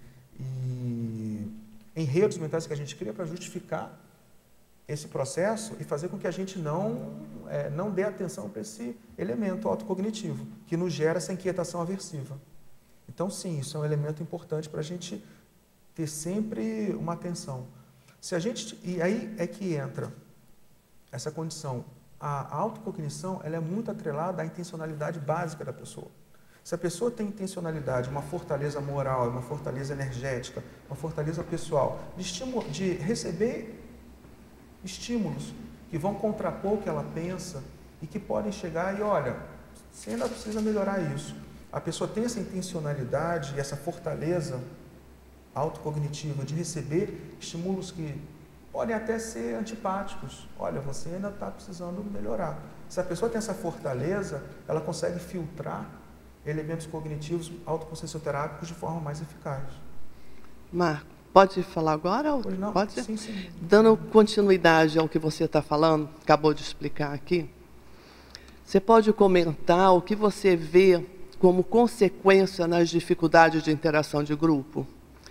e enredos mentais que a gente cria para justificar esse processo e fazer com que a gente não, é, não dê atenção para esse elemento autocognitivo, que nos gera essa inquietação aversiva. Então, sim, isso é um elemento importante para a gente ter sempre uma atenção. Se a gente, e aí é que entra essa condição. A autocognição ela é muito atrelada à intencionalidade básica da pessoa. Se a pessoa tem intencionalidade, uma fortaleza moral, uma fortaleza energética, uma fortaleza pessoal, de, estímulo, de receber estímulos que vão contrapor o que ela pensa e que podem chegar e, olha, você ainda precisa melhorar isso. A pessoa tem essa intencionalidade e essa fortaleza autocognitiva de receber estímulos que podem até ser antipáticos. Olha, você ainda está precisando melhorar. Se a pessoa tem essa fortaleza, ela consegue filtrar elementos cognitivos autoconsciencioterápicos de forma mais eficaz. Marco, pode falar agora? Ou não, pode ser? Sim, sim. Dando continuidade ao que você está falando, acabou de explicar aqui, você pode comentar o que você vê como consequência nas dificuldades de interação de grupo?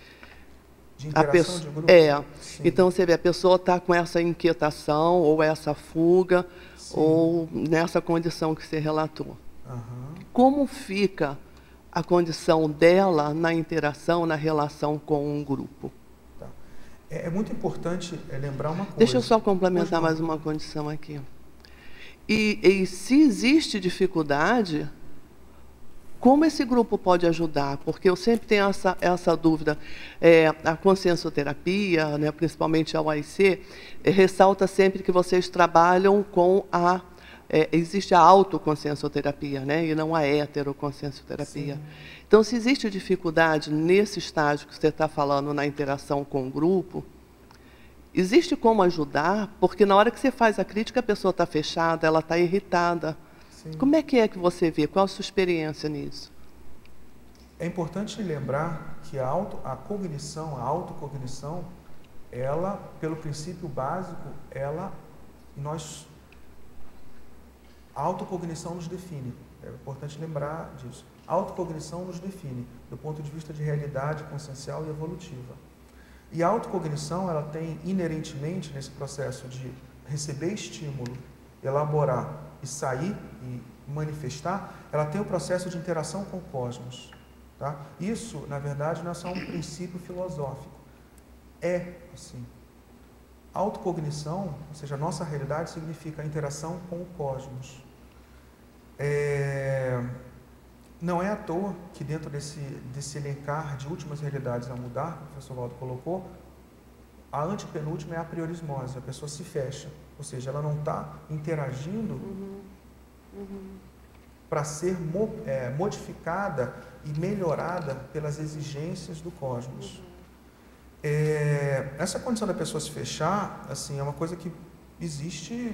De interação pessoa, de grupo? É. Sim. Então, você vê, a pessoa está com essa inquietação, ou essa fuga, sim, ou nessa condição que você relatou. Uhum. Como fica a condição dela na interação, na relação com um grupo? Tá. É, é muito importante é, lembrar uma coisa. Deixa eu só complementar mais uma condição aqui. E, e se existe dificuldade, como esse grupo pode ajudar? Porque eu sempre tenho essa, essa dúvida. É, a consciencioterapia, né, principalmente a O I C, é, ressalta sempre que vocês trabalham com a... É, existe a autoconsciencioterapia, né, e não a heteroconsciencioterapia. Sim. Então, se existe dificuldade nesse estágio que você está falando, na interação com o grupo, existe como ajudar? Porque na hora que você faz a crítica, a pessoa está fechada, ela está irritada. Sim. Como é que é que você vê? Qual a sua experiência nisso? É importante lembrar que a, auto, a cognição, a autocognição, ela, pelo princípio básico, ela, nós, a autocognição nos define. É importante lembrar disso. A autocognição nos define, do ponto de vista de realidade consciencial e evolutiva. E a autocognição, ela tem inerentemente, nesse processo de receber estímulo, elaborar e sair e manifestar, ela tem o processo de interação com o cosmos. Tá? Isso, na verdade, não é só um princípio filosófico. É assim. Autocognição, ou seja, a nossa realidade, significa a interação com o cosmos. É... Não é à toa que dentro desse, desse elencar de últimas realidades a mudar, que o professor Waldo colocou, A antepenúltima é a priorismose, a pessoa se fecha, ou seja, ela não está interagindo uhum. Uhum. para ser mo, é, modificada e melhorada pelas exigências do cosmos. Uhum. É, essa condição da pessoa se fechar, assim, é uma coisa que existe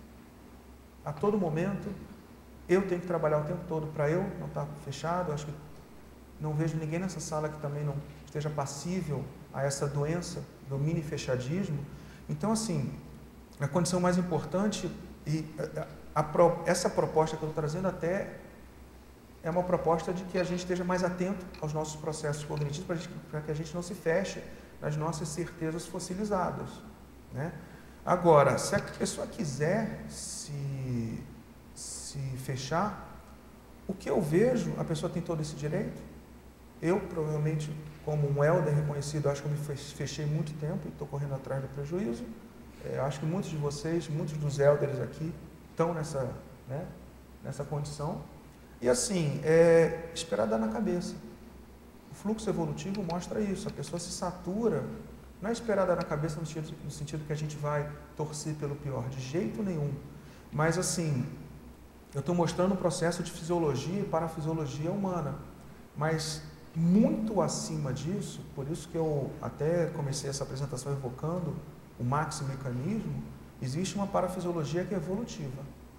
a todo momento. Eu tenho que trabalhar o tempo todo para eu não estar fechado. Eu acho que não vejo ninguém nessa sala que também não esteja passível a essa doença do mini fechadismo. Então, assim, a condição mais importante, e a, a, a, essa proposta que eu estou trazendo até é uma proposta de que a gente esteja mais atento aos nossos processos cognitivos, para que a gente não se feche nas nossas certezas fossilizadas, né? Agora, se a pessoa quiser se, se fechar, o que eu vejo, a pessoa tem todo esse direito. Eu, provavelmente, como um elder reconhecido, acho que eu me fechei muito tempo e estou correndo atrás do prejuízo. É, acho que muitos de vocês, muitos dos elders aqui, estão nessa, né, nessa condição. E assim, é, esperar dar na cabeça. O fluxo evolutivo mostra isso. A pessoa se satura, não é esperar dar na cabeça no sentido, no sentido que a gente vai torcer pelo pior, de jeito nenhum. Mas assim, eu estou mostrando um processo de fisiologia e parafisiologia humana. Mas muito acima disso, por isso que eu até comecei essa apresentação evocando o maximecanismo, existe uma parafisiologia que é evolutiva.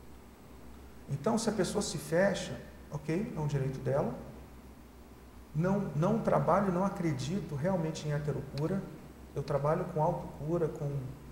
Então, se a pessoa se fecha, ok, é um direito dela. Não, não trabalho, não acredito realmente em heterocura. Eu trabalho com autocura, com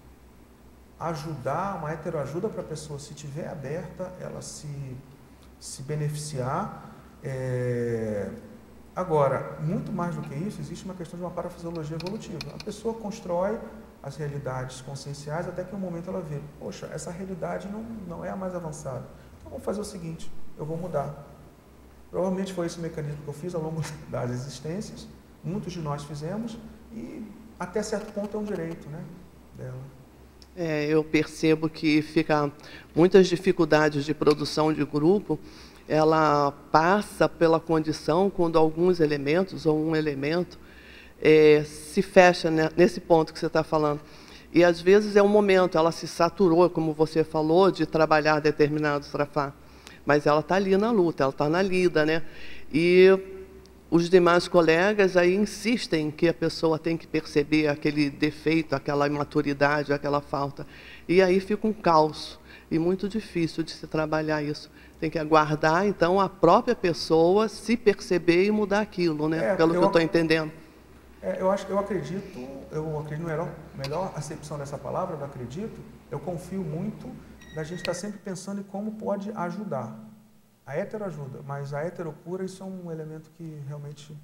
ajudar, uma heteroajuda para a pessoa, se tiver aberta, ela se, se beneficiar. É... Agora, muito mais do que isso, existe uma questão de uma parafisiologia evolutiva. A pessoa constrói as realidades conscienciais até que um momento ela vê, poxa, essa realidade não, não é a mais avançada. Então, vou fazer o seguinte, eu vou mudar. Provavelmente foi esse o mecanismo que eu fiz ao longo das existências, muitos de nós fizemos, e até certo ponto é um direito, né, dela. É, eu percebo que fica muitas dificuldades de produção de grupo, ela passa pela condição quando alguns elementos, ou um elemento, é, se fecha, né, nesse ponto que você está falando. E, às vezes, é um momento, ela se saturou, como você falou, de trabalhar determinados trafá. Mas ela está ali na luta, ela está na lida, né? E os demais colegas aí insistem que a pessoa tem que perceber aquele defeito, aquela imaturidade, aquela falta. E aí fica um caos, e muito difícil de se trabalhar isso. Tem que aguardar, então, a própria pessoa se perceber e mudar aquilo, né? É, Pelo eu, que eu estou entendendo. É, eu, acho, eu acredito, eu acredito, melhor, melhor acepção dessa palavra, eu acredito, eu confio muito da gente estar sempre pensando em como pode ajudar. A hetero ajuda, mas a heterocura, isso é um elemento que realmente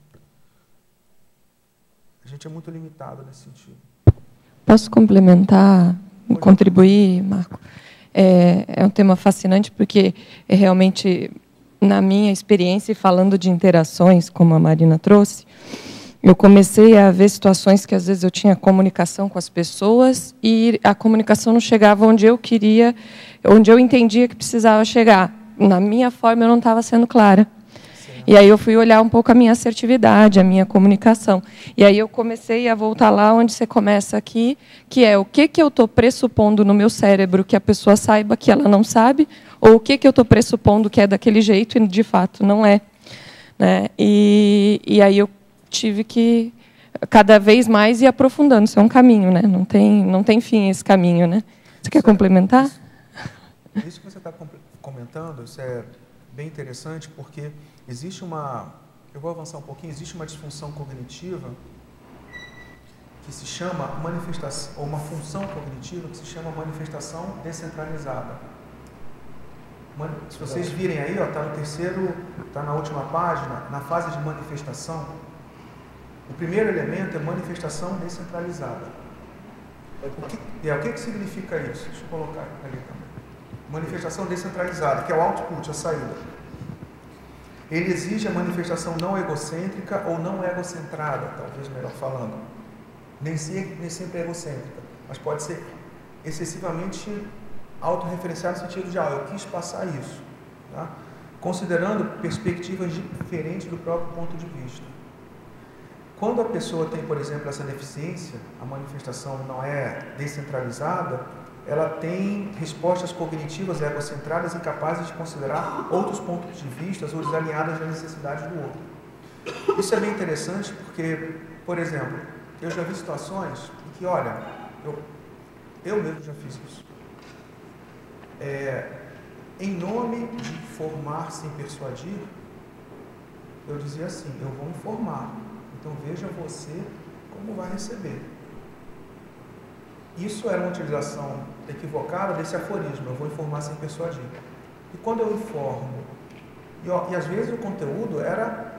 a gente é muito limitado nesse sentido. Posso complementar, pode contribuir, Marco? É, é um tema fascinante porque é realmente, na minha experiência, falando de interações, como a Marina trouxe, eu comecei a ver situações que, às vezes, eu tinha comunicação com as pessoas e a comunicação não chegava onde eu queria, onde eu entendia que precisava chegar. Na minha forma, eu não estava sendo clara. Sim. E aí eu fui olhar um pouco a minha assertividade, a minha comunicação. E aí eu comecei a voltar lá onde você começa aqui, que é o que, que eu estou pressupondo no meu cérebro que a pessoa saiba que ela não sabe, ou o que, que eu estou pressupondo que é daquele jeito e, de fato, não é. Né? E, e aí eu tive que cada vez mais ir aprofundando. Isso é um caminho, né? Não tem, não tem fim esse caminho, né? Você quer complementar? Isso, isso que você está comentando, isso é bem interessante, porque existe uma, eu vou avançar um pouquinho, existe uma disfunção cognitiva que se chama manifestação, ou uma função cognitiva que se chama manifestação descentralizada. Se vocês virem aí, está no terceiro, está na última página, na fase de manifestação. O primeiro elemento é manifestação descentralizada. O que, é, o que, que significa isso? Deixa eu colocar ali também. Manifestação descentralizada, que é o output, a saída. Ele exige a manifestação não egocêntrica ou não egocentrada, talvez melhor falando. Nem sempre, nem sempre é egocêntrica, mas pode ser excessivamente autorreferenciada no sentido de, ah, eu quis passar isso. Tá? Considerando perspectivas diferentes do próprio ponto de vista. quando a pessoa tem, por exemplo, essa deficiência, a manifestação não é descentralizada, ela tem respostas cognitivas egocentradas incapazes de considerar outros pontos de vista ou desalinhadas das necessidades do outro. Isso é bem interessante porque, por exemplo, eu já vi situações em que, olha, eu, eu mesmo já fiz isso. É, em nome de formar sem persuadir, eu dizia assim, eu vou informar, então veja você como vai receber. Isso era uma utilização equivocada desse aforismo, eu vou informar sem persuadir. E quando eu informo, e, ó, e às vezes o conteúdo era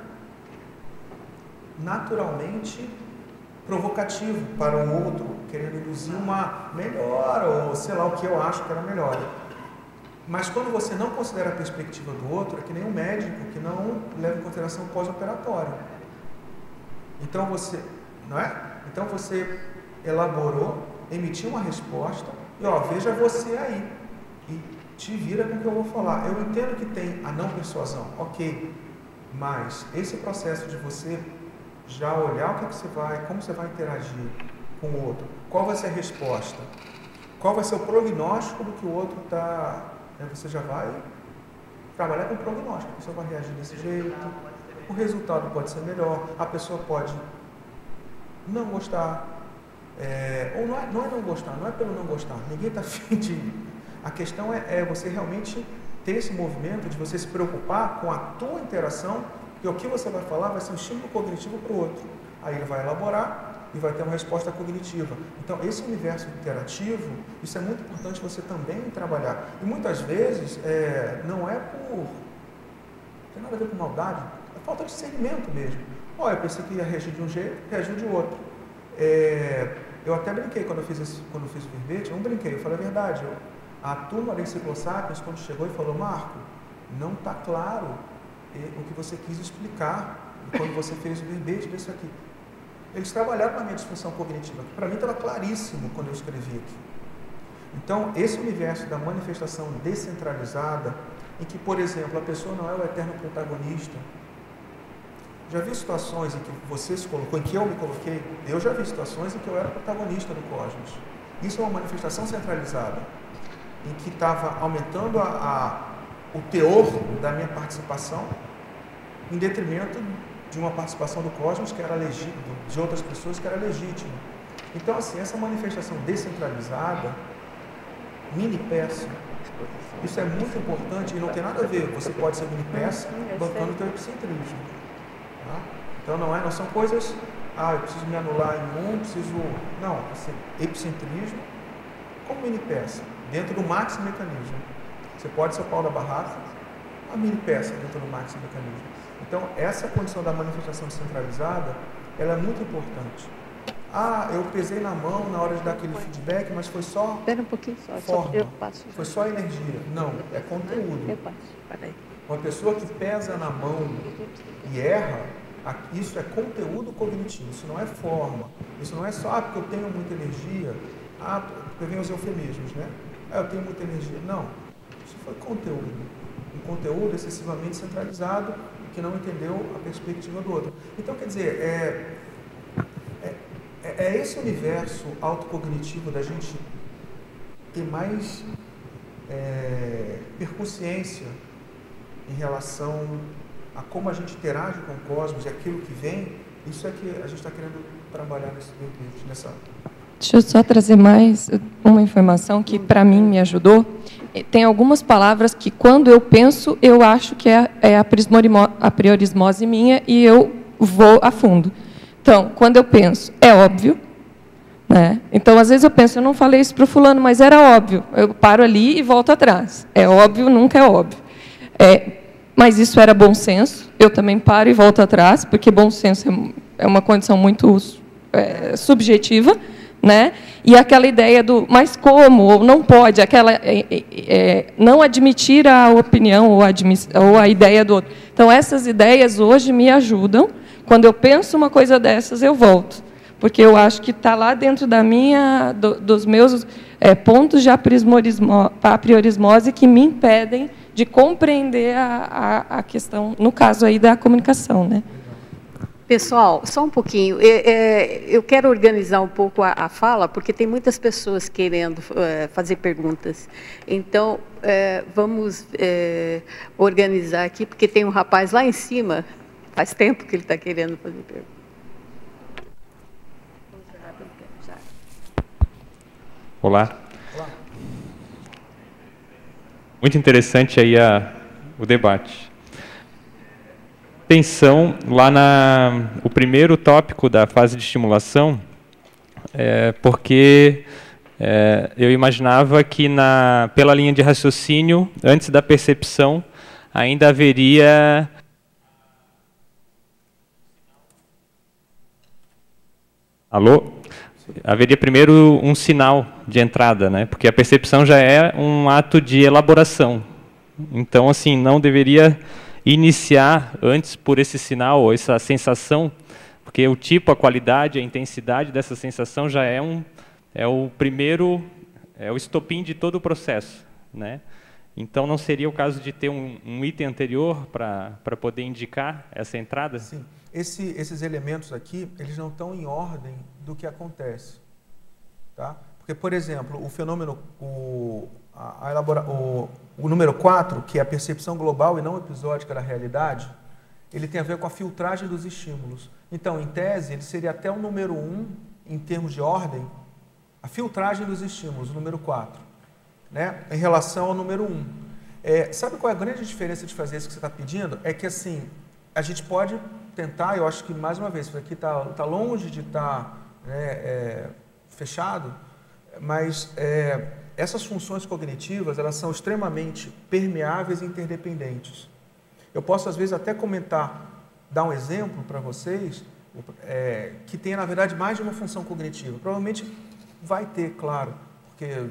naturalmente provocativo para o outro, querendo induzir uma melhora, ou sei lá o que eu acho que era melhor. Mas quando você não considera a perspectiva do outro, é que nem um médico que não leva em consideração o pós-operatório. Então você, não é? Então você elaborou, emitiu uma resposta e ó, veja você aí e te vira com o que eu vou falar. Eu entendo que tem a não persuasão, ok, mas esse processo de você já olhar o que, que você vai, como você vai interagir com o outro, qual vai ser a resposta, qual vai ser o prognóstico do que o outro está, né, você já vai trabalhar com o prognóstico, a pessoa vai reagir desse jeito, o resultado pode ser melhor, a pessoa pode não gostar, é, ou não é, não é não gostar, não é pelo não gostar, ninguém está afim de... A questão é, é você realmente ter esse movimento de você se preocupar com a tua interação, e o que você vai falar vai ser um estímulo cognitivo para o outro. Aí ele vai elaborar e vai ter uma resposta cognitiva. Então, esse universo interativo, isso é muito importante você também trabalhar. E muitas vezes, é, não é por... Não tem nada a ver com maldade, é falta de discernimento mesmo. Olha, eu pensei que ia reagir de um jeito, reagiu de outro. É, eu até brinquei quando eu fiz, esse, quando eu fiz o verbete, eu não brinquei, eu falei a verdade. Eu, a turma da Enciclosapiens, quando chegou e falou, Marco, não está claro o que você quis explicar quando você fez o verbete desse aqui. Eles trabalharam na minha disfunção cognitiva, que para mim estava claríssimo quando eu escrevi aqui. Então, esse universo da manifestação descentralizada, em que, por exemplo, a pessoa não é o eterno protagonista. Já vi situações em que você se colocou, em que eu me coloquei, eu já vi situações em que eu era protagonista do cosmos. Isso é uma manifestação centralizada, em que estava aumentando a, a o teor da minha participação em detrimento de uma participação do cosmos que era legítima, de outras pessoas que era legítima. Então, assim, essa manifestação descentralizada, mini peça, isso é muito importante e não tem nada a ver. Você pode ser mini peça bancando o teu epicentrismo. Tá? Então, não, é, não são coisas, ah, eu preciso me anular em um, preciso... Não, assim, epicentrismo como mini peça, dentro do máximo mecanismo. Você pode ser o pau da barraca, a mini peça dentro do máximo mecanismo. Então, essa condição da manifestação descentralizada, ela é muito importante. Ah, eu pesei na mão na hora de dar aquele feedback, mas foi só Espera um pouquinho só, forma, só eu passo. foi só energia. Não, é conteúdo. Eu passo, peraí. Uma pessoa que pesa na mão e erra, isso é conteúdo cognitivo, isso não é forma. Isso não é só, ah, porque eu tenho muita energia, ah, porque vem os eufemismos, né? Ah, eu tenho muita energia. Não. Isso foi conteúdo, um conteúdo excessivamente centralizado que não entendeu a perspectiva do outro. Então, quer dizer, é, é, é esse universo autocognitivo da gente ter mais é, percussiência em relação a como a gente interage com o cosmos e aquilo que vem, isso é que a gente está querendo trabalhar nesse vertente, nessa... Deixa eu só trazer mais uma informação que, para mim, me ajudou. Tem algumas palavras que, quando eu penso, eu acho que é, é a, a priorismose minha e eu vou a fundo. Então, quando eu penso, é óbvio. Né? Então, às vezes eu penso, eu não falei isso para o fulano, mas era óbvio. Eu paro ali e volto atrás. É óbvio, nunca é óbvio. É, mas isso era bom senso. Eu também paro e volto atrás, porque bom senso é uma condição muito é, subjetiva. Né? E aquela ideia do mas como, ou não pode, aquela é, é, não admitir a opinião ou, admiss, ou a ideia do outro. Então, essas ideias hoje me ajudam. Quando eu penso uma coisa dessas, eu volto. Porque eu acho que está lá dentro da minha, do, dos meus é, pontos de apriorismose que me impedem de compreender a, a, a questão, no caso aí da comunicação. Né? Pessoal, só um pouquinho. É, é, eu quero organizar um pouco a, a fala, porque tem muitas pessoas querendo é, fazer perguntas. Então, é, vamos é, organizar aqui, porque tem um rapaz lá em cima, faz tempo que ele está querendo fazer pergunta. Olá. Olá. Muito interessante aí a, o debate. Atenção lá na o primeiro tópico da fase de estimulação, é, porque é, eu imaginava que na pela linha de raciocínio, antes da percepção, ainda haveria alô, haveria primeiro um sinal de entrada, né? Porque a percepção já é um ato de elaboração. Então, assim, não deveria iniciar antes por esse sinal, ou essa sensação, porque o tipo, a qualidade, a intensidade dessa sensação já é um é o primeiro, é o estopim de todo o processo, né? Então não seria o caso de ter um, um item anterior para para poder indicar essa entrada? Sim. Esse, esses elementos aqui, eles não estão em ordem do que acontece, tá? Porque, por exemplo, o fenômeno, o, a, a elabora, o, o número quatro, que é a percepção global e não episódica da realidade, ele tem a ver com a filtragem dos estímulos. Então, em tese, ele seria até o número um, em termos de ordem, a filtragem dos estímulos, o número quatro, né, em relação ao número um. É, sabe qual é a grande diferença de fazer isso que você está pedindo? É que, assim, a gente pode tentar, eu acho que, mais uma vez, isso aqui está tá longe de estar tá, né, é, fechado, mas é, essas funções cognitivas, elas são extremamente permeáveis e interdependentes. Eu posso, às vezes, até comentar, dar um exemplo para vocês, é, que tem, na verdade, mais de uma função cognitiva. Provavelmente vai ter, claro, porque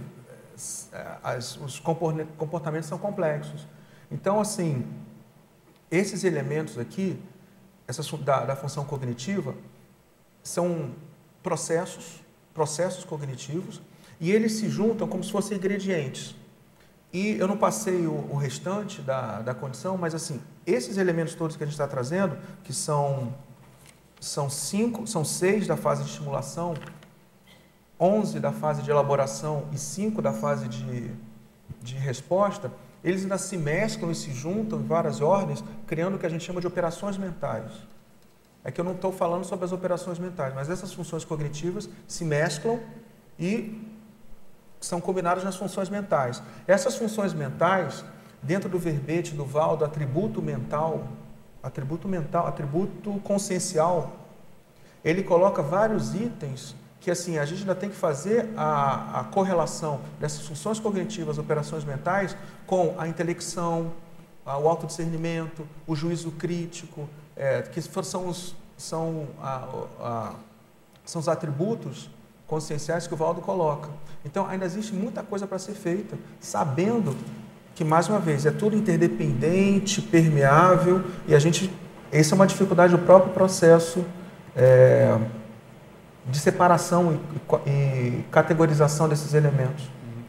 as, os comportamentos são complexos. Então, assim, esses elementos aqui, essa, da, da função cognitiva, são processos, processos cognitivos, e eles se juntam como se fossem ingredientes. E eu não passei o, o restante da, da condição, mas assim, esses elementos todos que a gente está trazendo, que são, são, cinco, são seis da fase de estimulação, onze da fase de elaboração e cinco da fase de, de resposta, eles ainda se mesclam e se juntam em várias ordens, criando o que a gente chama de operações mentais. É que eu não estou falando sobre as operações mentais, mas essas funções cognitivas se mesclam e são combinadas nas funções mentais. Essas funções mentais, dentro do verbete do Valdo, atributo mental, atributo mental, atributo consciencial, ele coloca vários itens que, assim, a gente ainda tem que fazer a, a correlação dessas funções cognitivas, operações mentais, com a intelecção, a, o autodiscernimento, o juízo crítico, é, que são os, são, a, a, são os atributos conscienciais que o Valdo coloca. Então, ainda existe muita coisa para ser feita, sabendo que, mais uma vez, é tudo interdependente, permeável, e a gente, essa é uma dificuldade do próprio processo é, de separação e, e categorização desses elementos.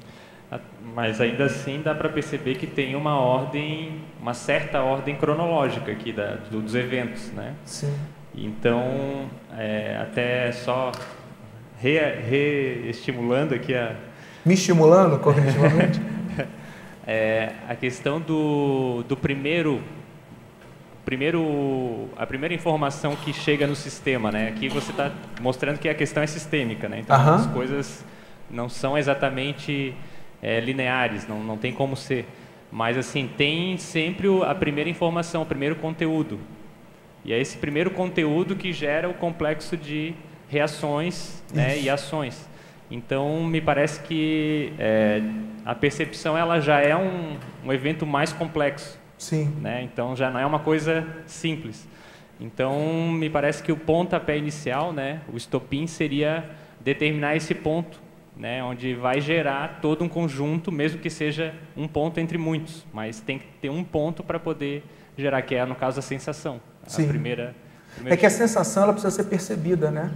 Mas ainda assim dá para perceber que tem uma ordem, uma certa ordem cronológica aqui da, dos eventos, né? Sim. Então, é, até só reestimulando re aqui a... Me estimulando cognitivamente? é, a questão do, do primeiro... Primeiro, a primeira informação que chega no sistema, né? Aqui você está mostrando que a questão é sistêmica, né? Então, uh-huh. as coisas não são exatamente é, lineares, não, não tem como ser. Mas, assim, tem sempre a primeira informação, o primeiro conteúdo. E é esse primeiro conteúdo que gera o complexo de reações, né, e ações. Então, me parece que é, a percepção ela já é um, um evento mais complexo. Sim. Né? Então, já não é uma coisa simples. Então, me parece que o pontapé inicial, né, o estopim, seria determinar esse ponto, né, onde vai gerar todo um conjunto, mesmo que seja um ponto entre muitos, mas tem que ter um ponto para poder gerar, que é, no caso, a sensação. Sim. A primeira, primeira... É que a sensação ela precisa ser percebida, né?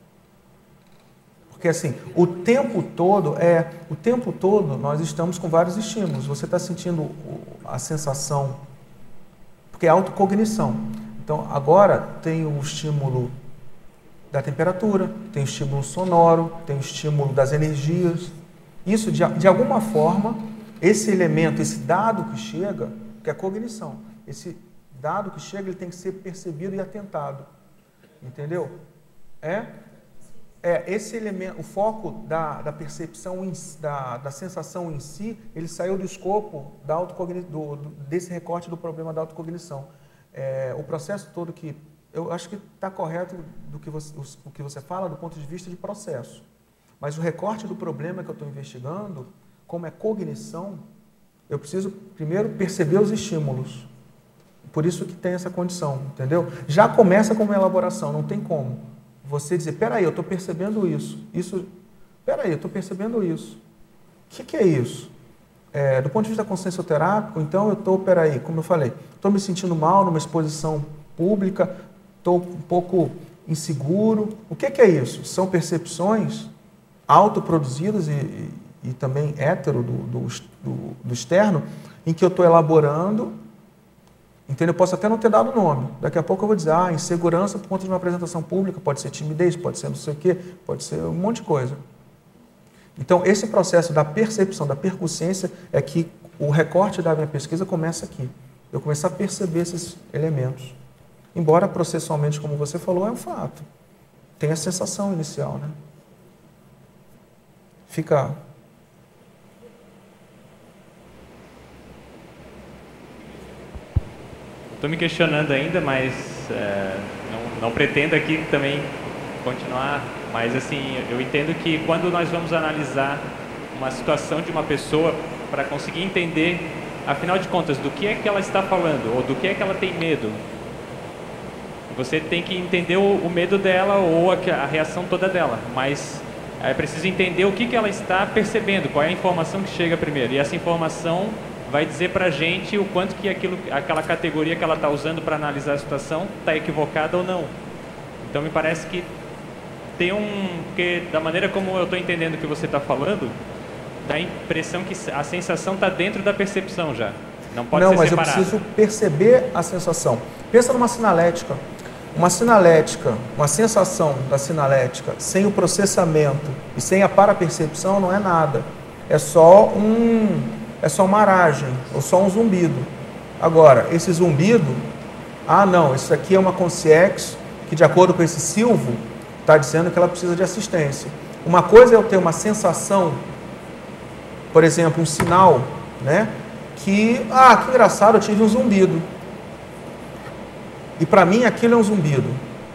Porque, assim, o tempo todo, é, o tempo todo nós estamos com vários estímulos. Você está sentindo a sensação, porque é autocognição. Então, Então, agora tem o estímulo da temperatura, tem o estímulo sonoro, tem o estímulo das energias. Isso, de, de alguma forma, esse elemento, esse dado que chega, que é a cognição, esse dado que chega, ele tem que ser percebido e atentado. Entendeu? É, é esse elemento, o foco da, da percepção, em, da, da sensação em si, ele saiu do escopo da autocogni, do, do, desse recorte do problema da autocognição. É, o processo todo que... Eu acho que está correto do que você, o que você fala do ponto de vista de processo. Mas o recorte do problema que eu estou investigando, como é cognição, eu preciso primeiro perceber os estímulos. Por isso que tem essa condição, entendeu? Já começa com uma elaboração, não tem como. Você dizer, peraí, eu estou percebendo isso. isso peraí, eu estou percebendo isso. O que, que é isso? É, do ponto de vista consciencioterápico, então eu estou, peraí, como eu falei, estou me sentindo mal numa exposição pública, estou um pouco inseguro. O que, que é isso? São percepções autoproduzidas e, e, e também hétero do, do, do, do externo, em que eu estou elaborando, entendeu? Eu posso até não ter dado nome. Daqui a pouco eu vou dizer, ah, insegurança por conta de uma apresentação pública, pode ser timidez, pode ser não sei o quê, pode ser um monte de coisa. Então, esse processo da percepção, da percussência, é que o recorte da minha pesquisa começa aqui. Eu começar a perceber esses elementos. Embora processualmente, como você falou, é um fato. Tem a sensação inicial, né? Fica... Estou me questionando ainda, mas é, não, não pretendo aqui também continuar, mas assim, eu entendo que quando nós vamos analisar uma situação de uma pessoa para conseguir entender, afinal de contas, do que é que ela está falando, ou do que é que ela tem medo, você tem que entender o, o medo dela ou a, a reação toda dela, mas é preciso entender o que, que ela está percebendo, qual é a informação que chega primeiro, e essa informação vai dizer para a gente o quanto que aquilo, aquela categoria que ela está usando para analisar a situação está equivocada ou não. Então, me parece que tem um... Porque, da maneira como eu estou entendendo o que você está falando, dá a impressão que a sensação está dentro da percepção já. Não pode não, ser mas separada. Eu preciso perceber a sensação. Pensa numa sinalética. Uma sinalética, uma sensação da sinalética, sem o processamento e sem a parapercepção, não é nada. É só um... é só uma aragem, ou só um zumbido. Agora, esse zumbido, ah não, isso aqui é uma consciex que, de acordo com esse silvo, está dizendo que ela precisa de assistência. Uma coisa é eu ter uma sensação, por exemplo, um sinal, né, que, ah, que engraçado, eu tive um zumbido. E para mim aquilo é um zumbido.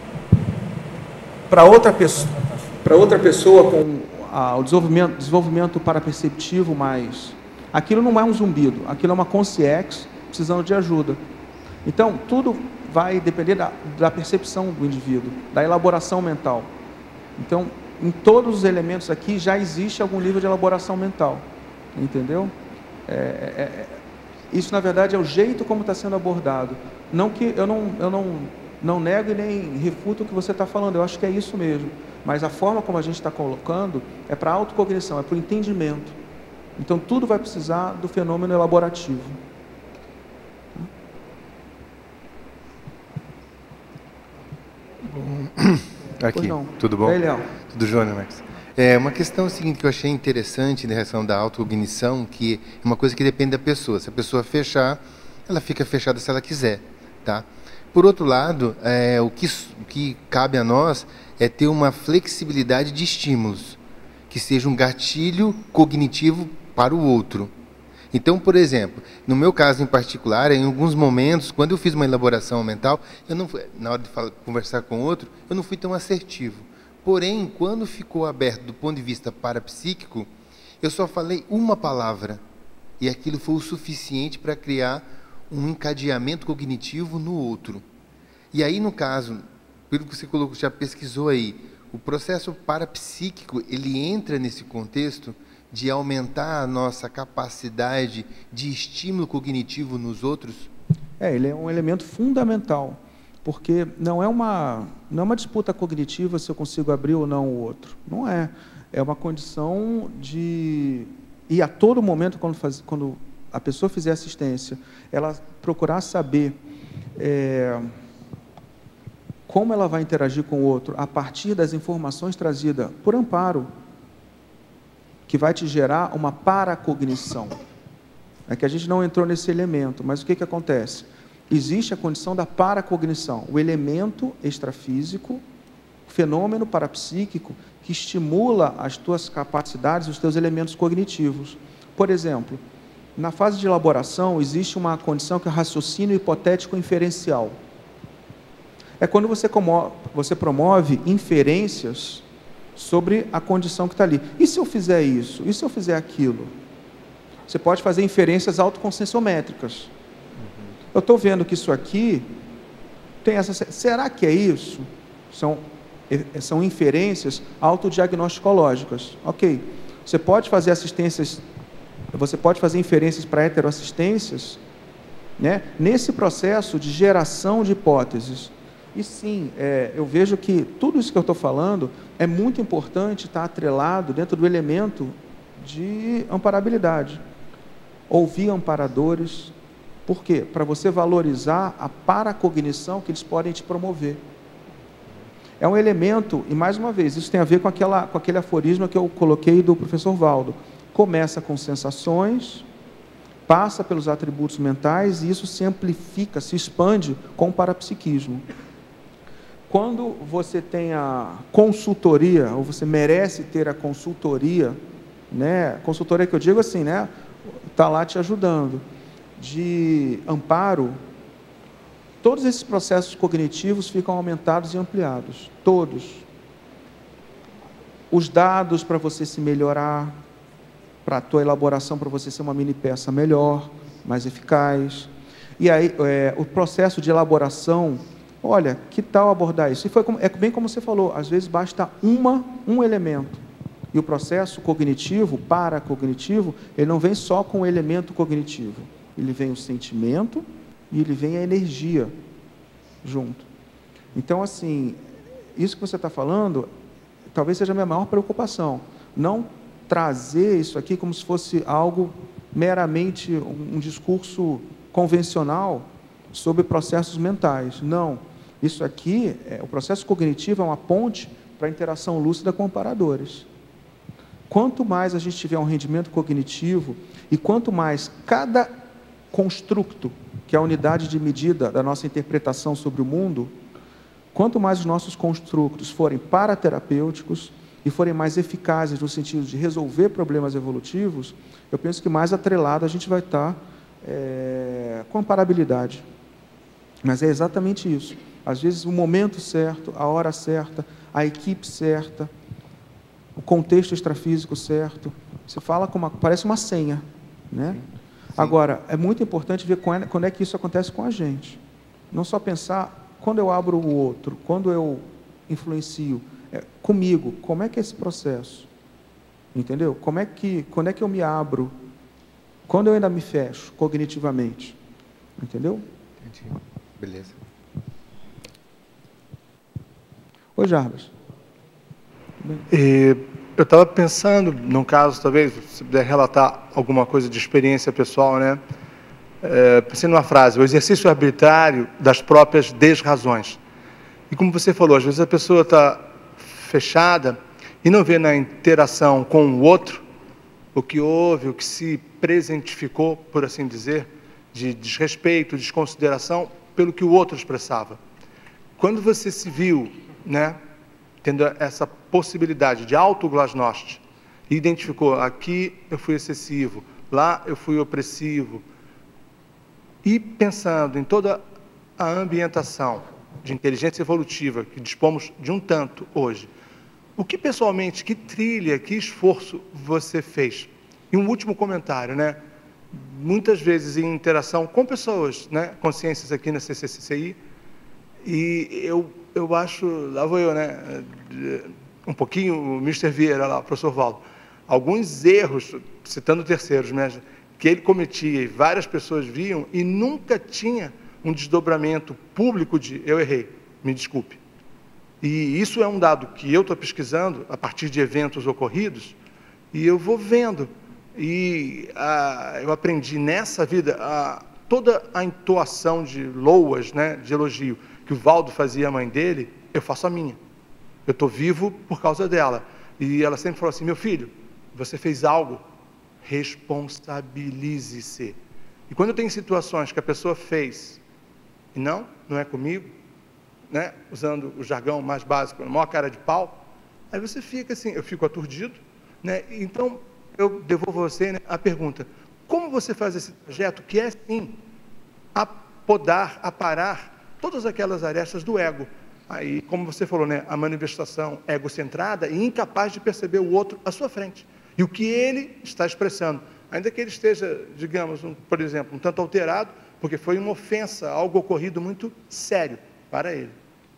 Para outra pessoa, para outra pessoa com ah, o desenvolvimento, desenvolvimento paraperceptivo mais... Aquilo não é um zumbido, aquilo é uma consciex precisando de ajuda. Então, tudo vai depender da, da percepção do indivíduo, da elaboração mental. Então, em todos os elementos aqui já existe algum nível de elaboração mental. Entendeu? É, é, isso, na verdade, é o jeito como está sendo abordado. Não que eu não, eu não, não nego e nem refuto o que você está falando, eu acho que é isso mesmo. Mas a forma como a gente está colocando é para a autocognição, é para o entendimento. Então, tudo vai precisar do fenômeno elaborativo. Aqui, tudo bom? Ei, Léo. Tudo jóia, Max? É, uma questão seguinte que eu achei interessante em relação da autocognição, que é uma coisa que depende da pessoa. Se a pessoa fechar, ela fica fechada se ela quiser, tá? Por outro lado, é, o, que, o que cabe a nós é ter uma flexibilidade de estímulos, que seja um gatilho cognitivo para o outro. Então, por exemplo, no meu caso em particular, em alguns momentos, quando eu fiz uma elaboração mental, eu não fui, na hora de falar, conversar com o outro, eu não fui tão assertivo. Porém, quando ficou aberto do ponto de vista parapsíquico, eu só falei uma palavra, e aquilo foi o suficiente para criar um encadeamento cognitivo no outro. E aí, no caso, pelo que você colocou, já pesquisou aí, o processo parapsíquico, ele entra nesse contexto de aumentar a nossa capacidade de estímulo cognitivo nos outros? É, ele é um elemento fundamental, porque não é uma, não é uma disputa cognitiva se eu consigo abrir ou não o outro. Não é. É uma condição de... E a todo momento, quando, faz, quando a pessoa fizer assistência, ela procurar saber... É, como ela vai interagir com o outro a partir das informações trazidas por Amparo, que vai te gerar uma paracognição. É que a gente não entrou nesse elemento, mas o que, que acontece? Existe a condição da paracognição, o elemento extrafísico, o fenômeno parapsíquico, que estimula as tuas capacidades, os teus elementos cognitivos. Por exemplo, na fase de elaboração, existe uma condição que é o raciocínio hipotético inferencial. É quando você, como, você promove inferências sobre a condição que está ali. E se eu fizer isso? E se eu fizer aquilo? Você pode fazer inferências autoconscienciométricas. Eu estou vendo que isso aqui tem essa... Será que é isso? São, são inferências autodiagnosticológicas. Ok. Você pode fazer assistências... Você pode fazer inferências para heteroassistências, né, nesse processo de geração de hipóteses. E sim, é, eu vejo que tudo isso que eu estou falando é muito importante estar atrelado dentro do elemento de amparabilidade. Ouvir amparadores. Por quê? Para você valorizar a paracognição que eles podem te promover. É um elemento, e mais uma vez, isso tem a ver com, aquela, com aquele aforismo que eu coloquei do professor Valdo. Começa com sensações, passa pelos atributos mentais e isso se amplifica, se expande com o parapsiquismo. Quando você tem a consultoria, ou você merece ter a consultoria, né? Consultoria que eu digo assim, né? Está lá te ajudando, de amparo, todos esses processos cognitivos ficam aumentados e ampliados, todos. Os dados para você se melhorar, para a tua elaboração, para você ser uma mini peça melhor, mais eficaz. E aí, é, o processo de elaboração, olha, que tal abordar isso? E foi como, é bem como você falou, às vezes basta uma, um elemento. E o processo cognitivo, paracognitivo, ele não vem só com o elemento cognitivo. Ele vem o sentimento e ele vem a energia junto. Então, assim, isso que você está falando, talvez seja a minha maior preocupação. Não trazer isso aqui como se fosse algo meramente um, um discurso convencional sobre processos mentais. Não. Isso aqui, é, o processo cognitivo é uma ponte para a interação lúcida com amparadores. Quanto mais a gente tiver um rendimento cognitivo e quanto mais cada construto, que é a unidade de medida da nossa interpretação sobre o mundo, quanto mais os nossos construtos forem paraterapêuticos e forem mais eficazes no sentido de resolver problemas evolutivos, eu penso que mais atrelado a gente vai estar é, com amparabilidade. Mas é exatamente isso. Às vezes o momento certo, a hora certa, a equipe certa, o contexto extrafísico certo. Você fala com uma, parece uma senha, né? Sim. Agora, é muito importante ver quando é que isso acontece com a gente. Não só pensar quando eu abro o outro, quando eu influencio, é, comigo, como é que é esse processo? Entendeu? Como é que, quando é que eu me abro? Quando eu ainda me fecho cognitivamente? Entendeu? Entendi. Beleza. Oi, Jarbas. E eu estava pensando, num caso, talvez, se puder relatar alguma coisa de experiência pessoal, né? É, pensei numa frase, o exercício arbitrário das próprias desrazões. E como você falou, às vezes a pessoa está fechada e não vê na interação com o outro o que houve, o que se presentificou, por assim dizer, de desrespeito, desconsideração pelo que o outro expressava. Quando você se viu, né, tendo essa possibilidade de autoglasnost, e identificou, aqui eu fui excessivo, lá eu fui opressivo, e pensando em toda a ambientação de inteligência evolutiva que dispomos de um tanto hoje, o que pessoalmente, que trilha, que esforço você fez? E um último comentário, né? Muitas vezes em interação com pessoas, né, consciências aqui na C C C I, e eu, eu acho, lá vou eu, né, um pouquinho, o mister Vieira lá, o professor Valdo, alguns erros, citando terceiros, né, que ele cometia e várias pessoas viam e nunca tinha um desdobramento público de eu errei, me desculpe. E isso é um dado que eu estou pesquisando a partir de eventos ocorridos e eu vou vendo. E ah, eu aprendi nessa vida ah, toda a entoação de loas, né, de elogio, que o Valdo fazia a mãe dele, eu faço a minha. Eu estou vivo por causa dela. E ela sempre falou assim, meu filho, você fez algo, responsabilize-se. E quando tem situações que a pessoa fez, e não, não é comigo, né? Usando o jargão mais básico, a maior cara de pau, aí você fica assim, eu fico aturdido, né? Então, eu devolvo a você, né, a pergunta, como você faz esse projeto que é, sim, a podar, a parar todas aquelas arestas do ego? Aí, como você falou, né, a manifestação egocentrada e incapaz de perceber o outro à sua frente. E o que ele está expressando, ainda que ele esteja, digamos, um, por exemplo, um tanto alterado, porque foi uma ofensa, algo ocorrido muito sério para ele.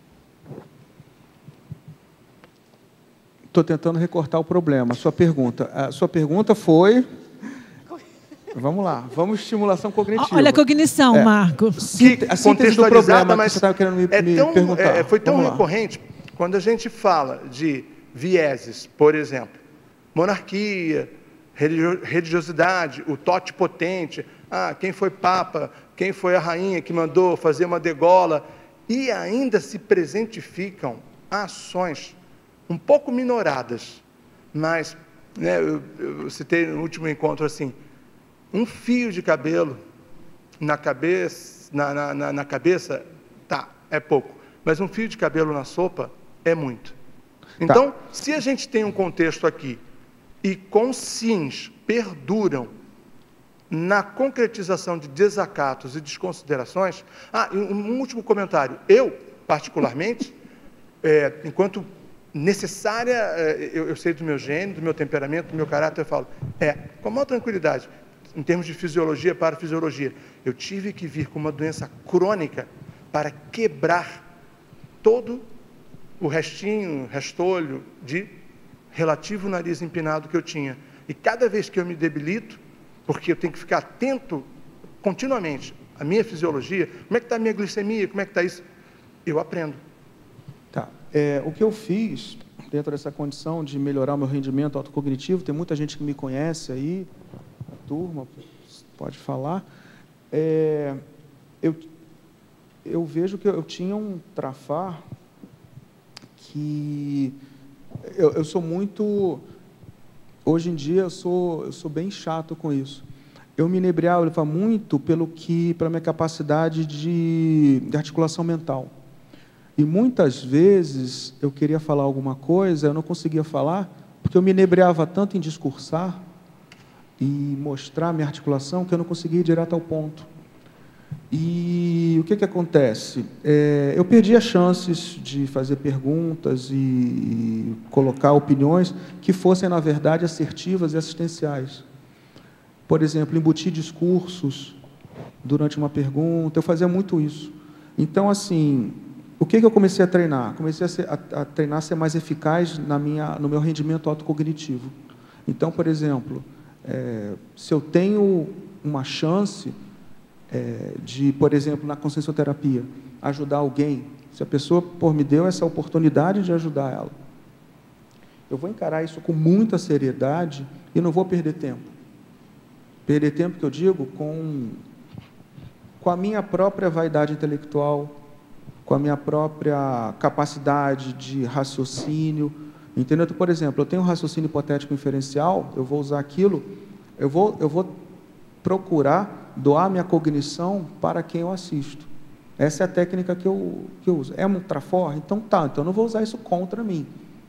Estou tentando recortar o problema. A sua pergunta, a sua pergunta foi... Vamos lá, vamos estimulação cognitiva. Olha a cognição, é, Marco. A síntese do problema mas que você estava querendo me, é me tão, perguntar. É, foi tão Vamos recorrente, lá. Quando a gente fala de vieses, por exemplo, monarquia, religiosidade, o totipotente, ah, quem foi papa, quem foi a rainha que mandou fazer uma degola, e ainda se presentificam ações um pouco minoradas, mas, né, eu, eu citei no último encontro assim, um fio de cabelo na cabeça, na, na, na cabeça, tá, é pouco, mas um fio de cabelo na sopa é muito. Então, tá. Se a gente tem um contexto aqui e conscientes perduram na concretização de desacatos e desconsiderações... Ah, um último comentário. Eu, particularmente, é, enquanto necessária, é, eu, eu sei do meu gênio, do meu temperamento, do meu caráter, eu falo, é, com a maior tranquilidade, em termos de fisiologia para fisiologia, eu tive que vir com uma doença crônica para quebrar todo o restinho, restolho de relativo nariz empinado que eu tinha. E cada vez que eu me debilito, porque eu tenho que ficar atento continuamente à minha fisiologia, como é que está a minha glicemia, como é que está isso, eu aprendo. Tá. É, o que eu fiz, dentro dessa condição de melhorar o meu rendimento autocognitivo, tem muita gente que me conhece aí, a turma, pode falar, é, eu, eu vejo que eu tinha um trafar que... Eu, eu sou muito... Hoje em dia, eu sou, eu sou bem chato com isso. Eu me inebriava muito pelo que, pela minha capacidade de, de articulação mental. E, muitas vezes, eu queria falar alguma coisa, eu não conseguia falar, porque eu me inebriava tanto em discursar e mostrar minha articulação, que eu não conseguia ir direto ao ponto. E o que, que acontece? É, eu perdi as chances de fazer perguntas e, e colocar opiniões que fossem, na verdade, assertivas e assistenciais. Por exemplo, embutir discursos durante uma pergunta, eu fazia muito isso. Então, assim, o que, que eu comecei a treinar? Comecei a, ser, a, a treinar a ser mais eficaz na minha, no meu rendimento autocognitivo. Então, por exemplo, é, se eu tenho uma chance... É, de, por exemplo, na consciencioterapia, ajudar alguém, se a pessoa, por me deu essa oportunidade de ajudar ela, eu vou encarar isso com muita seriedade e não vou perder tempo. Perder tempo, que eu digo, com, com a minha própria vaidade intelectual, com a minha própria capacidade de raciocínio, entendeu? Então, por exemplo, eu tenho um raciocínio hipotético inferencial, eu vou usar aquilo, eu vou, eu vou procurar doar minha cognição para quem eu assisto. Essa é a técnica que eu, que eu uso. É um trafor? Então tá, então eu não vou usar isso contra mim.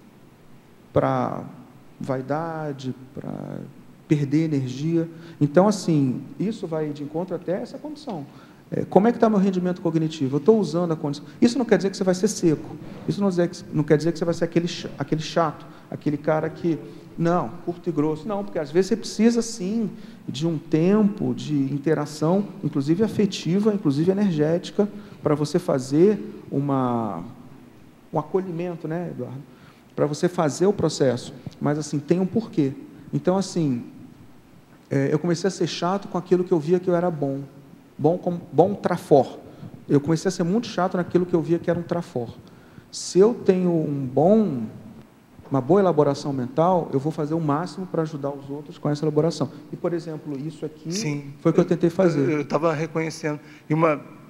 Para vaidade, para perder energia. Então, assim, isso vai de encontro até essa condição. É, como é que está meu rendimento cognitivo? Eu estou usando a condição. Isso não quer dizer que você vai ser seco. Isso não, dizer que, não quer dizer que você vai ser aquele, aquele chato, aquele cara que... Não, curto e grosso. Não, porque às vezes você precisa, sim, de um tempo de interação, inclusive afetiva, inclusive energética, para você fazer uma, um acolhimento, né, Eduardo? Para você fazer o processo. Mas, assim, tem um porquê. Então, assim, é, eu comecei a ser chato com aquilo que eu via que eu era bom. Bom, com, bom trafor. Eu comecei a ser muito chato naquilo que eu via que era um trafor. Se eu tenho um bom... uma boa elaboração mental, eu vou fazer o máximo para ajudar os outros com essa elaboração. E, por exemplo, isso aqui Sim, foi o que eu tentei fazer. Eu estava reconhecendo. E uma,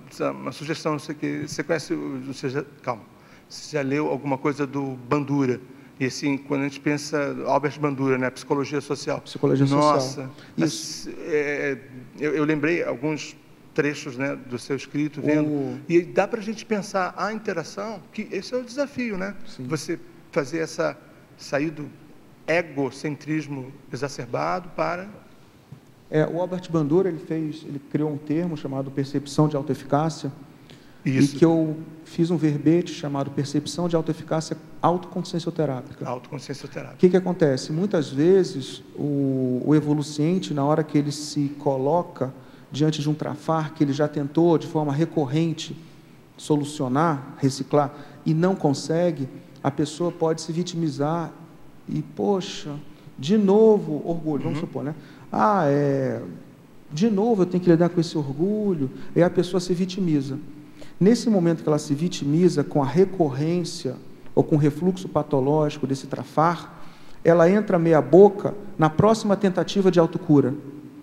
uma sugestão, não sei o que, você conhece, você já, calma, você já leu alguma coisa do Bandura? E assim, quando a gente pensa, Albert Bandura, né, psicologia social. Psicologia Nossa, social. Isso. É, eu, eu lembrei alguns trechos, né, do seu escrito, vendo, o... e dá para a gente pensar a interação, que esse é o desafio, né? Sim. Você fazer essa, sair do egocentrismo exacerbado para... É, o Albert Bandura, ele fez, ele criou um termo chamado percepção de autoeficácia, Isso. e que eu fiz um verbete chamado percepção de autoeficácia autoconsciencioterápica. Autoconsciencioterápica. O que que acontece? Muitas vezes, o, o evoluciente, na hora que ele se coloca diante de um trafar que ele já tentou de forma recorrente solucionar, reciclar, e não consegue, a pessoa pode se vitimizar e, poxa, de novo, orgulho, vamos uhum. supor, né? Ah, é, de novo eu tenho que lidar com esse orgulho, e a pessoa se vitimiza. Nesse momento que ela se vitimiza com a recorrência ou com o refluxo patológico desse trafar, ela entra meia boca na próxima tentativa de autocura.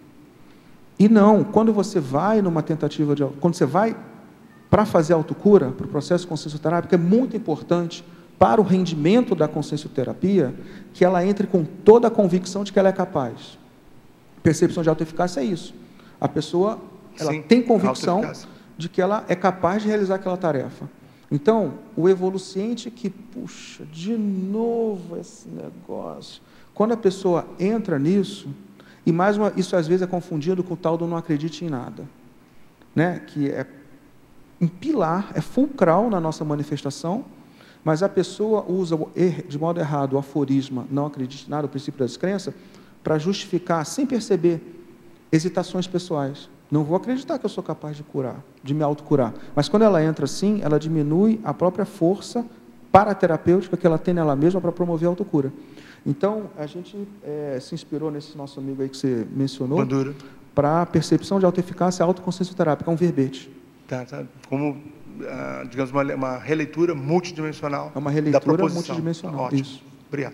E não, quando você vai numa tentativa de quando você vai para fazer autocura, para o processo consciencioterápico, é muito importante para o rendimento da consciencioterapia que ela entre com toda a convicção de que ela é capaz. Percepção de autoeficácia é isso. A pessoa ela Sim, tem convicção de que ela é capaz de realizar aquela tarefa. Então, o evoluciente que, puxa, de novo esse negócio. Quando a pessoa entra nisso, e mais uma, isso às vezes é confundido com o tal do não acredite em nada, né? Que é um pilar, é fulcral na nossa manifestação, mas a pessoa usa de modo errado o aforisma não acredite em nada, o princípio da descrença, para justificar, sem perceber, hesitações pessoais. Não vou acreditar que eu sou capaz de curar, de me autocurar. Mas quando ela entra assim, ela diminui a própria força paraterapêutica que ela tem nela mesma para promover a autocura. Então, a gente é, se inspirou nesse nosso amigo aí que você mencionou, para a percepção de autoeficácia autoconsciencioterápica, é um verbete. Tá, tá. Como, ah, digamos, uma, uma releitura multidimensional. É uma releitura multidimensional. Ótimo. Isso. Obrigado.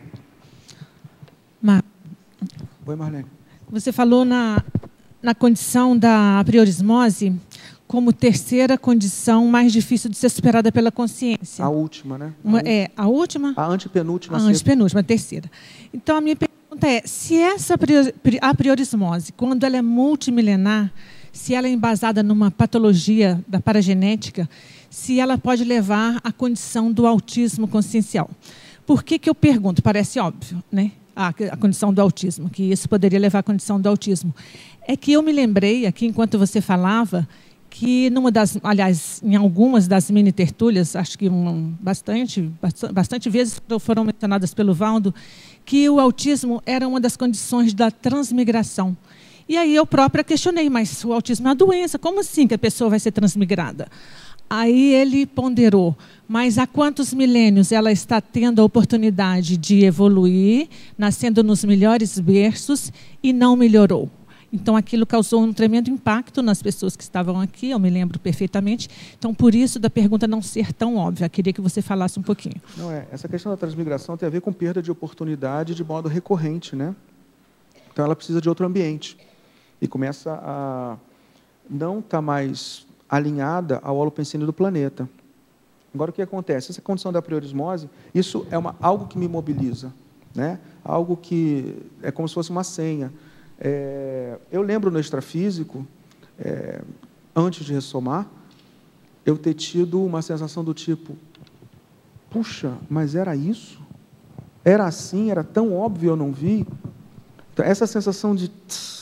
Mar... Oi, Marlene. Você falou na, na condição da apriorismose como terceira condição mais difícil de ser superada pela consciência. A última, né? A Uma, é, a última? A antepenúltima. A antepenúltima, a terceira. Então, a minha pergunta é, se essa apriorismose, quando ela é multimilenar, se ela é embasada numa patologia da paragenética, se ela pode levar à condição do autismo consciencial. Por que que eu pergunto? Parece óbvio, né? A, a condição do autismo, que isso poderia levar à condição do autismo. É que eu me lembrei, aqui, enquanto você falava, que, numa das, aliás, em algumas das mini-tertúlias, acho que um, bastante, bastante vezes foram mencionadas pelo Valdo, que o autismo era uma das condições da transmigração. E aí eu própria questionei, mas o autismo é uma doença, como assim que a pessoa vai ser transmigrada? Aí ele ponderou, mas há quantos milênios ela está tendo a oportunidade de evoluir, nascendo nos melhores berços e não melhorou? Então, aquilo causou um tremendo impacto nas pessoas que estavam aqui, eu me lembro perfeitamente. Então, por isso, da pergunta não ser tão óbvia. Eu queria que você falasse um pouquinho. Não é. Essa questão da transmigração tem a ver com perda de oportunidade de modo recorrente, né? Então, ela precisa de outro ambiente. E começa a não estar mais alinhada ao holopensene do planeta. Agora, o que acontece? Essa condição da apriorismose, isso é uma, algo que me mobiliza, né? Algo que é como se fosse uma senha. É, eu lembro no extrafísico, é, antes de ressomar, eu ter tido uma sensação do tipo, puxa, mas era isso? Era assim? Era tão óbvio, eu não vi? Então, essa sensação de...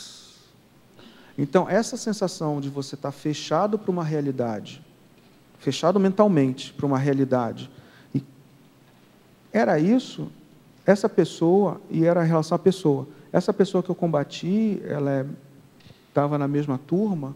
Então, essa sensação de você estar fechado para uma realidade, fechado mentalmente para uma realidade, e era isso, essa pessoa, e era a relação à pessoa. Essa pessoa que eu combati, ela estava é, na mesma turma,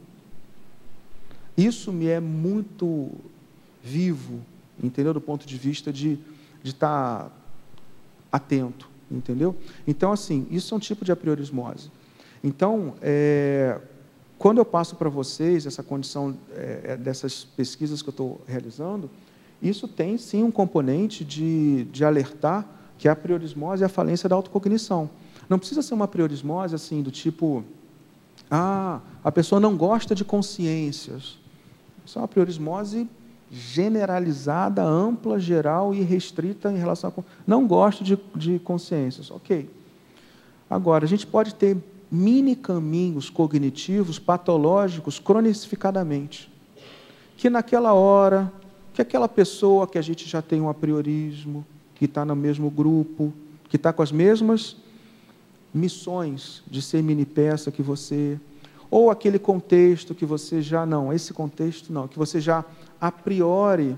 isso me é muito vivo, entendeu? Do ponto de vista de, de estar atento, entendeu? Então, assim, isso é um tipo de apriorismose. Então, é, quando eu passo para vocês essa condição é, dessas pesquisas que eu estou realizando, isso tem, sim, um componente de, de alertar que a apriorismose é a falência da autocognição. Não precisa ser uma apriorismose assim, do tipo, ah, a pessoa não gosta de consciências. Isso é uma priorismose generalizada, ampla, geral e restrita em relação a... Não gosto de, de consciências, ok. Agora, a gente pode ter mini caminhos cognitivos patológicos cronificadamente, que naquela hora, que aquela pessoa que a gente já tem um apriorismo, que está no mesmo grupo, que está com as mesmas missões de ser mini peça que você, ou aquele contexto que você já, não, esse contexto não, que você já a priori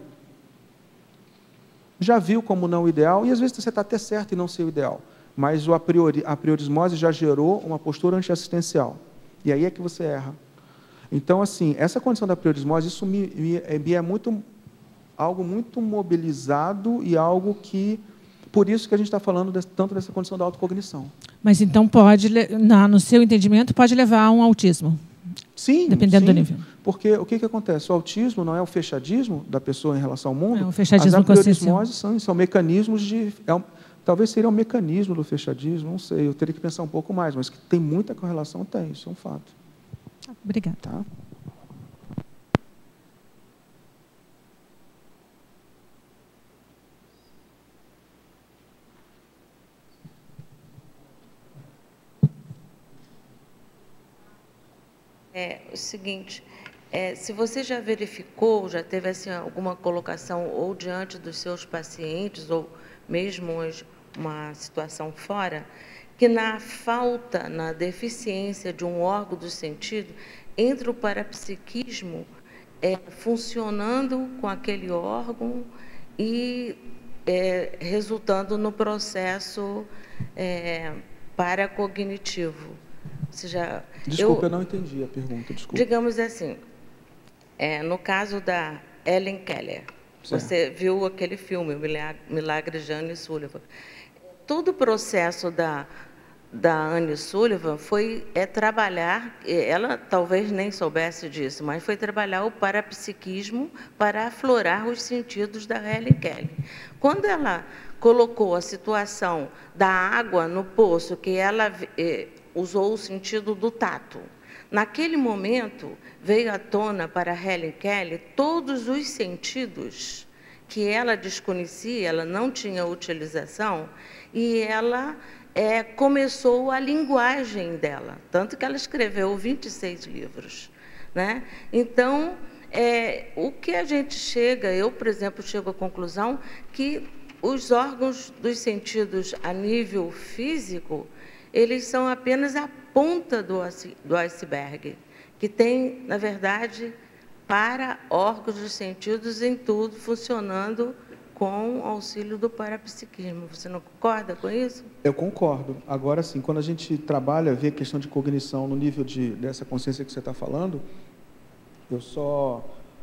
já viu como não ideal, e às vezes você está até certo em não ser o ideal, mas o a, priori, a priorismose já gerou uma postura antiassistencial, e aí é que você erra. Então, assim, essa condição da priorismose, isso me, me, me é muito, algo muito mobilizado e algo que, por isso que a gente está falando de, tanto dessa condição da autocognição. Mas então pode, na, no seu entendimento, pode levar a um autismo? Sim, dependendo sim, do nível. Porque o que, que acontece? O autismo não é o fechadismo da pessoa em relação ao mundo. É o fechadismo consciencial. As são, são mecanismos de... É um, talvez seria um mecanismo do fechadismo, não sei, eu teria que pensar um pouco mais, mas que tem muita correlação, tem, isso é um fato. Obrigada. Tá? É o seguinte, é, se você já verificou, já teve assim, alguma colocação ou diante dos seus pacientes, ou mesmo uma situação fora, que na falta, na deficiência de um órgão do sentido, entre o parapsiquismo é, funcionando com aquele órgão e é, resultando no processo é, paracognitivo. Seja, desculpa, eu, eu não entendi a pergunta, desculpa. Digamos assim, é, no caso da Helen Keller, certo. Você viu aquele filme, o Milagre de Anne Sullivan. Todo o processo da, da Anne Sullivan foi é, trabalhar, ela talvez nem soubesse disso, mas foi trabalhar o parapsiquismo para aflorar os sentidos da Helen Keller. Quando ela colocou a situação da água no poço, que ela... Eh, usou o sentido do tato. Naquele momento, veio à tona para Helen Keller todos os sentidos que ela desconhecia, ela não tinha utilização, e ela é, começou a linguagem dela, tanto que ela escreveu vinte e seis livros. Né? Então, é, o que a gente chega, eu, por exemplo, chego à conclusão que os órgãos dos sentidos a nível físico, eles são apenas a ponta do, do iceberg, que tem, na verdade, para órgãos dos sentidos em tudo, funcionando com o auxílio do parapsiquismo. Você não concorda com isso? Eu concordo. Agora, sim, quando a gente trabalha, vê a questão de cognição no nível de, dessa consciência que você está falando, eu só...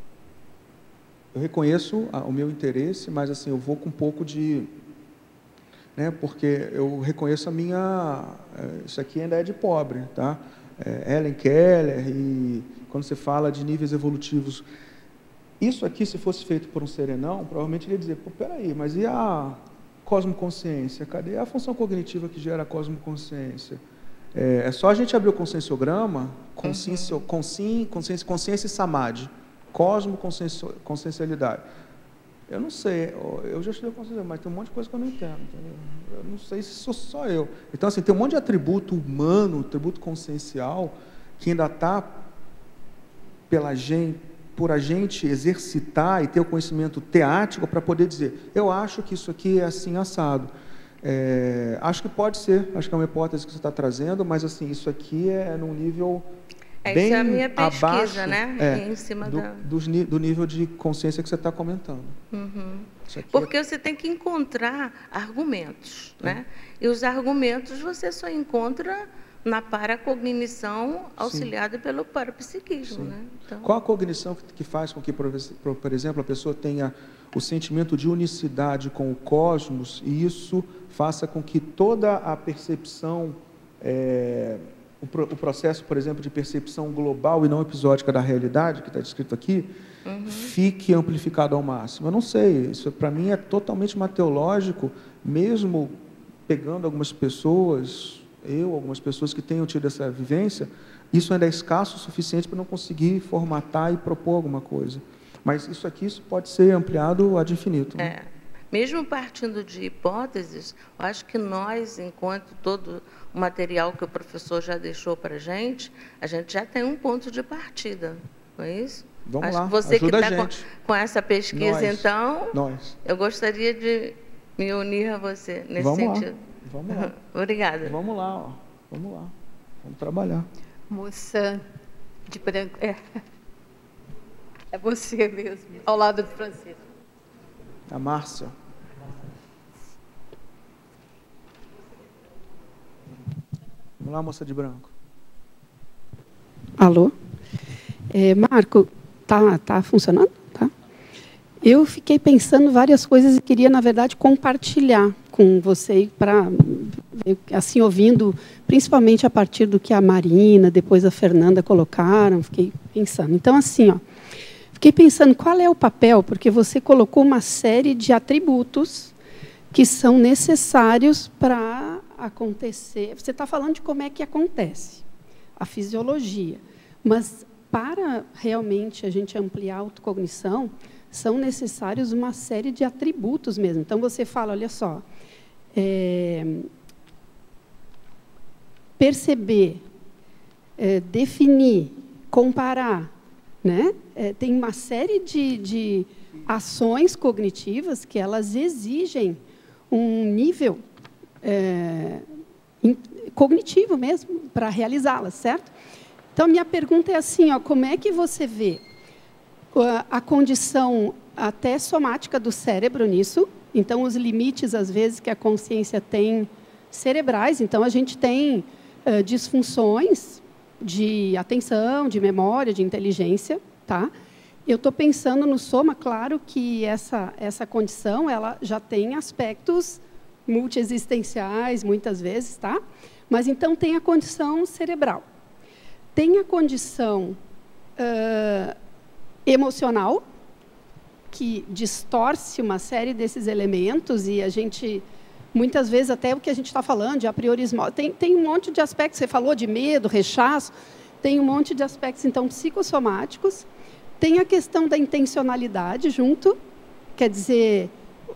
Eu reconheço o meu interesse, mas, assim, eu vou com um pouco de... Né, porque eu reconheço a minha... Isso aqui ainda é de pobre, tá? É, Helen Keller, e quando você fala de níveis evolutivos... Isso aqui, se fosse feito por um serenão, provavelmente ele ia dizer, pô, peraí, mas e a cosmoconsciência? Cadê a função cognitiva que gera a cosmoconsciência? É, é só a gente abrir o conscienciograma, consciência, consciência, consciência, consciência e samadhi, cosmoconsciencialidade. Eu não sei, eu já estudei consciência, mas tem um monte de coisa que eu não entendo. Entendeu? Eu não sei se sou só eu. Então, assim, tem um monte de atributo humano, atributo consciencial, que ainda está pela gente, por a gente exercitar e ter o conhecimento teático para poder dizer, eu acho que isso aqui é assim, assado. É, acho que pode ser, acho que é uma hipótese que você está trazendo, mas, assim, isso aqui é num nível... É, bem isso é a minha pesquisa, abaixo, né? É, em cima do, da... do, do nível de consciência que você está comentando. Uhum. Porque é... você tem que encontrar argumentos, é. né? E os argumentos você só encontra na paracognição auxiliada Sim. pelo parapsiquismo, né? Então... Qual a cognição que faz com que, por exemplo, a pessoa tenha o sentimento de unicidade com o cosmos e isso faça com que toda a percepção... É, o processo, por exemplo, de percepção global e não episódica da realidade, que está descrito aqui, uhum. fique amplificado ao máximo. Eu não sei, isso para mim é totalmente mateológico, mesmo pegando algumas pessoas eu, algumas pessoas que tenham tido essa vivência, isso ainda é escasso o suficiente para não conseguir formatar e propor alguma coisa. Mas isso aqui isso pode ser ampliado ad infinito. Né? É. Mesmo partindo de hipóteses, eu acho que nós, enquanto todo o material que o professor já deixou para a gente, a gente já tem um ponto de partida, não é isso? Vamos acho lá, que você ajuda que a está gente. com, com essa pesquisa, Nós. então, Nós. eu gostaria de me unir a você nesse Vamos sentido. Lá. Vamos lá. Obrigada. Vamos lá, ó. Vamos lá. Vamos trabalhar. Moça de branco. É, é você mesmo, ao lado do Francisco. A Márcia. Vamos lá, moça de branco. Alô? É, Marco, tá, tá funcionando? Tá? Eu fiquei pensando várias coisas e queria, na verdade, compartilhar com você, para assim, ouvindo, principalmente a partir do que a Marina, depois a Fernanda colocaram, fiquei pensando. Então, assim, ó, fiquei pensando qual é o papel, porque você colocou uma série de atributos que são necessários para acontecer. Você está falando de como é que acontece, a fisiologia, mas para realmente a gente ampliar a autocognição, são necessários uma série de atributos mesmo. Então, você fala, olha só, é, perceber, é, definir, comparar, né? É, tem uma série de, de ações cognitivas que elas exigem um nível é, in, cognitivo mesmo para realizá-las, certo? Então, minha pergunta é assim, ó, como é que você vê a, a condição até somática do cérebro nisso? Então, os limites, às vezes, que a consciência tem cerebrais. Então, a gente tem uh, disfunções de atenção, de memória, de inteligência, tá? Eu estou pensando no soma, claro que essa, essa condição ela já tem aspectos multiexistenciais, muitas vezes, tá? Mas, então, tem a condição cerebral. Tem a condição uh, emocional, que distorce uma série desses elementos, e a gente, muitas vezes, até o que a gente está falando, de apriorismo, tem, tem um monte de aspectos, você falou de medo, rechaço, tem um monte de aspectos, então, psicossomáticos. Tem a questão da intencionalidade junto, quer dizer,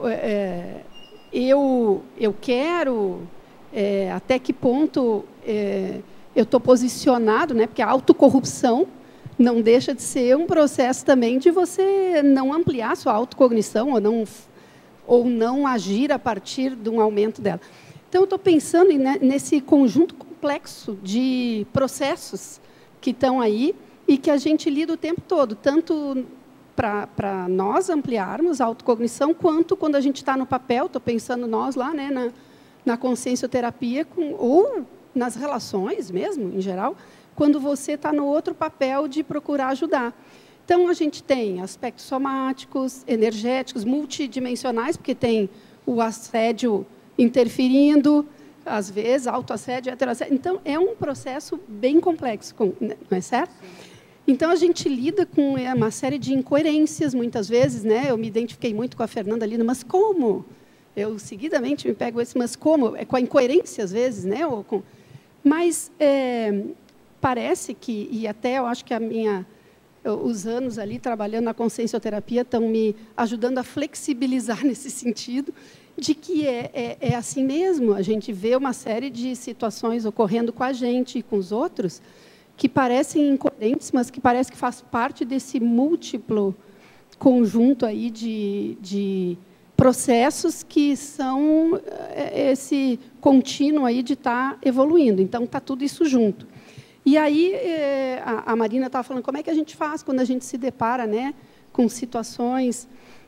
é, eu, eu quero, é, até que ponto é, eu estou posicionado, né? Porque a autocorrupção não deixa de ser um processo também de você não ampliar a sua autocognição ou não, ou não agir a partir de um aumento dela. Então, eu estou pensando nesse conjunto complexo de processos que estão aí e que a gente lida o tempo todo, tanto para nós ampliarmos a autocognição, quanto quando a gente está no papel, estou pensando nós lá, né, na, na consciencioterapia, com, ou nas relações mesmo, em geral, quando você está no outro papel de procurar ajudar. Então, a gente tem aspectos somáticos, energéticos, multidimensionais, porque tem o assédio interferindo, às vezes, autoassédio, heteroassédio. Então, é um processo bem complexo, não é certo? Então, a gente lida com uma série de incoerências, muitas vezes, né? Eu me identifiquei muito com a Fernanda ali, mas como? Eu, seguidamente, me pego esse, mas como? É com a incoerência, às vezes, né? Ou com... Mas... É... parece que, e até eu acho que a minha, os anos ali trabalhando na consciencioterapia estão me ajudando a flexibilizar nesse sentido, de que é, é, é assim mesmo, a gente vê uma série de situações ocorrendo com a gente e com os outros, que parecem incoerentes, mas que parece que faz parte desse múltiplo conjunto aí de, de processos que são esse contínuo aí de estar evoluindo. Então, está tudo isso junto. E aí, a Marina estava falando, como é que a gente faz quando a gente se depara, né, com situações...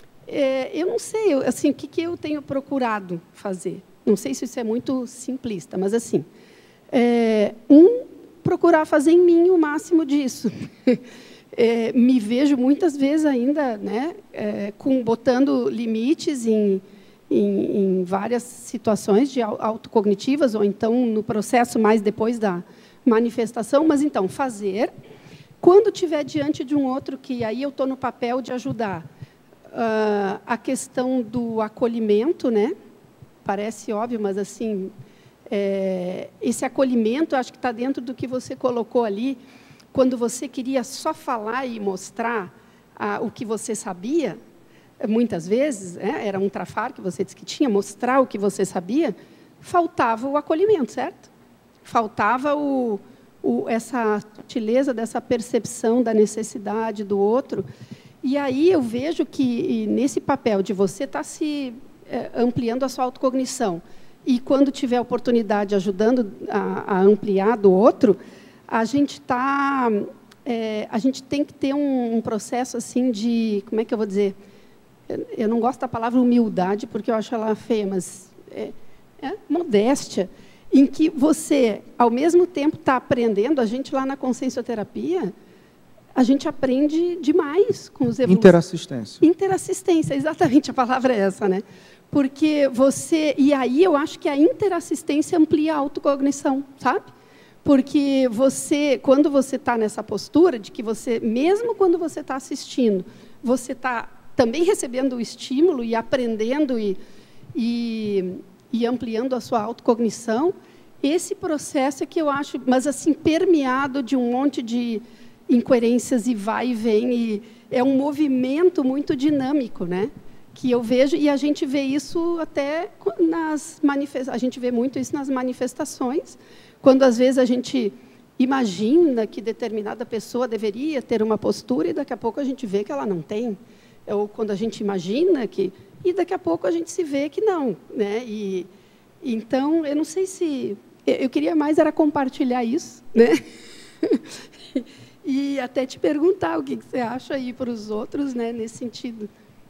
Eu não sei, assim, o que, que eu tenho procurado fazer. Não sei se isso é muito simplista, mas, assim, é, um, procurar fazer em mim o máximo disso. É, me vejo, muitas vezes, ainda, né, é, com, botando limites em, em, em várias situações de autocognitivas, ou então no processo mais depois da manifestação, mas, então, fazer. Quando estiver diante de um outro, que aí eu estou no papel de ajudar, uh, a questão do acolhimento, né? Parece óbvio, mas, assim, é, esse acolhimento, acho que está dentro do que você colocou ali, quando você queria só falar e mostrar ah, o que você sabia, muitas vezes, é, era um trafar que você disse que tinha, mostrar o que você sabia, faltava o acolhimento, certo? Faltava o, o, essa sutileza dessa percepção da necessidade do outro. E aí eu vejo que, nesse papel de você estar tá se é, ampliando a sua autocognição, e, quando tiver oportunidade, ajudando a, a ampliar do outro, a gente está, é, a gente tem que ter um, um processo assim de, como é que eu vou dizer? Eu não gosto da palavra humildade, porque eu acho ela feia, mas é, é modéstia, em que você, ao mesmo tempo, está aprendendo. A gente lá na consciencioterapia, a gente aprende demais com os evolutivos. Interassistência. Interassistência, exatamente, a palavra é essa, né? Porque você... E aí eu acho que a interassistência amplia a autocognição, sabe? Porque você, quando você está nessa postura de que você, mesmo quando você está assistindo, você está também recebendo o estímulo e aprendendo e, e, e ampliando a sua autocognição, esse processo é que eu acho, mas assim, permeado de um monte de incoerências e vai e vem, e é um movimento muito dinâmico, né? Que eu vejo, e a gente vê isso até nas manifestações, a gente vê muito isso nas manifestações, quando às vezes a gente imagina que determinada pessoa deveria ter uma postura e daqui a pouco a gente vê que ela não tem, ou quando a gente imagina que, e daqui a pouco a gente se vê que não, né? E então eu não sei se eu queria mais era compartilhar isso, né? E até te perguntar o que você acha aí para os outros, né, nesse sentido.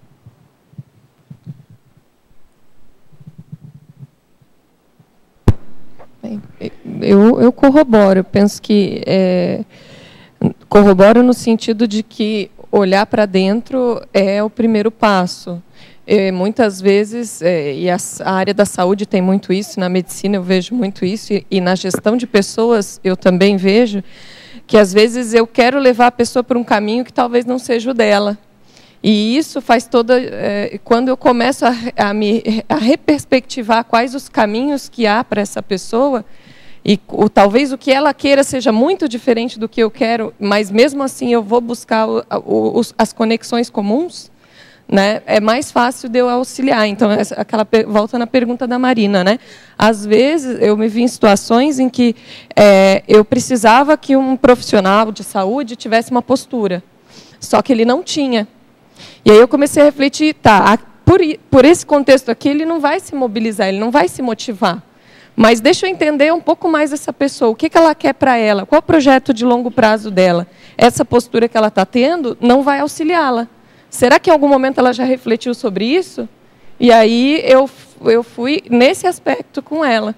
Bem, eu, eu corroboro, eu penso que é, corroboro no sentido de que olhar para dentro é o primeiro passo. É, muitas vezes, é, e a, a área da saúde tem muito isso, na medicina eu vejo muito isso, e, e na gestão de pessoas eu também vejo, que às vezes eu quero levar a pessoa por um caminho que talvez não seja o dela. E isso faz toda... É, quando eu começo a, a, me, a reperspectivar quais os caminhos que há para essa pessoa, e o, talvez o que ela queira seja muito diferente do que eu quero, mas mesmo assim eu vou buscar o, o, os, as conexões comuns, né, é mais fácil de eu auxiliar. Então, aquela, volta na pergunta da Marina, né? Às vezes, eu me vi em situações em que é, eu precisava que um profissional de saúde tivesse uma postura, só que ele não tinha. E aí eu comecei a refletir, tá, por, por esse contexto aqui, ele não vai se mobilizar, ele não vai se motivar. Mas deixa eu entender um pouco mais essa pessoa, o que, que ela quer para ela, qual o projeto de longo prazo dela. Essa postura que ela está tendo não vai auxiliá-la. Será que em algum momento ela já refletiu sobre isso? E aí eu, eu fui nesse aspecto com ela.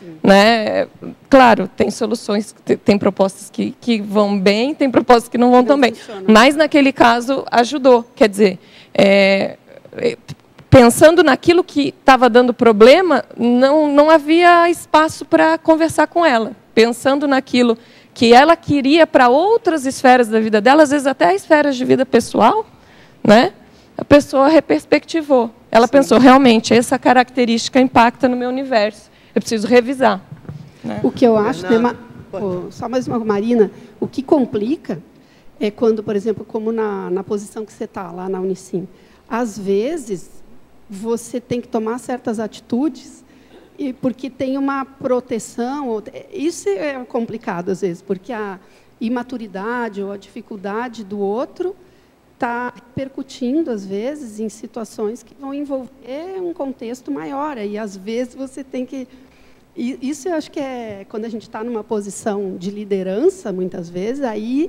Né? Claro, tem soluções, tem propostas que, que vão bem, tem propostas que não vão tão bem. Mas, naquele caso, ajudou. Quer dizer, é, pensando naquilo que estava dando problema, não, não havia espaço para conversar com ela. Pensando naquilo que ela queria para outras esferas da vida dela, às vezes até esferas de vida pessoal, né? A pessoa reperspectivou. Ela Sim. pensou, realmente, essa característica impacta no meu universo. Eu preciso revisar. Né? O que eu acho, né, Ma... oh, só mais uma, Marina, o que complica é quando, por exemplo, como na, na posição que você está lá na Unicim, às vezes você tem que tomar certas atitudes e porque tem uma proteção. Isso é complicado, às vezes, porque a imaturidade ou a dificuldade do outro está repercutindo, às vezes, em situações que vão envolver um contexto maior. E, às vezes, você tem que... Isso, eu acho que é... Quando a gente está numa posição de liderança, muitas vezes, aí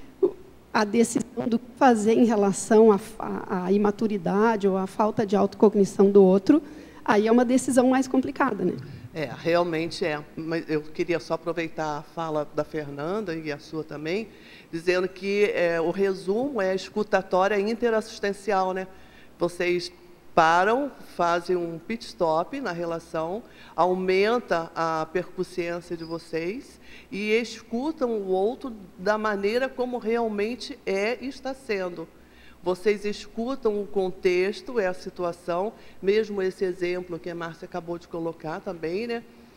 a decisão do que fazer em relação à, à, à imaturidade ou à falta de autocognição do outro, aí é uma decisão mais complicada, né? É, realmente é. Mas eu queria só aproveitar a fala da Fernanda e a sua também, dizendo que é, o resumo é a escutatória interassistencial, né? Vocês param, fazem um pit stop na relação, aumenta a percussiência de vocês e escutam o outro da maneira como realmente é e está sendo. Vocês escutam o contexto, é a situação, mesmo esse exemplo que a Márcia acabou de colocar também, né?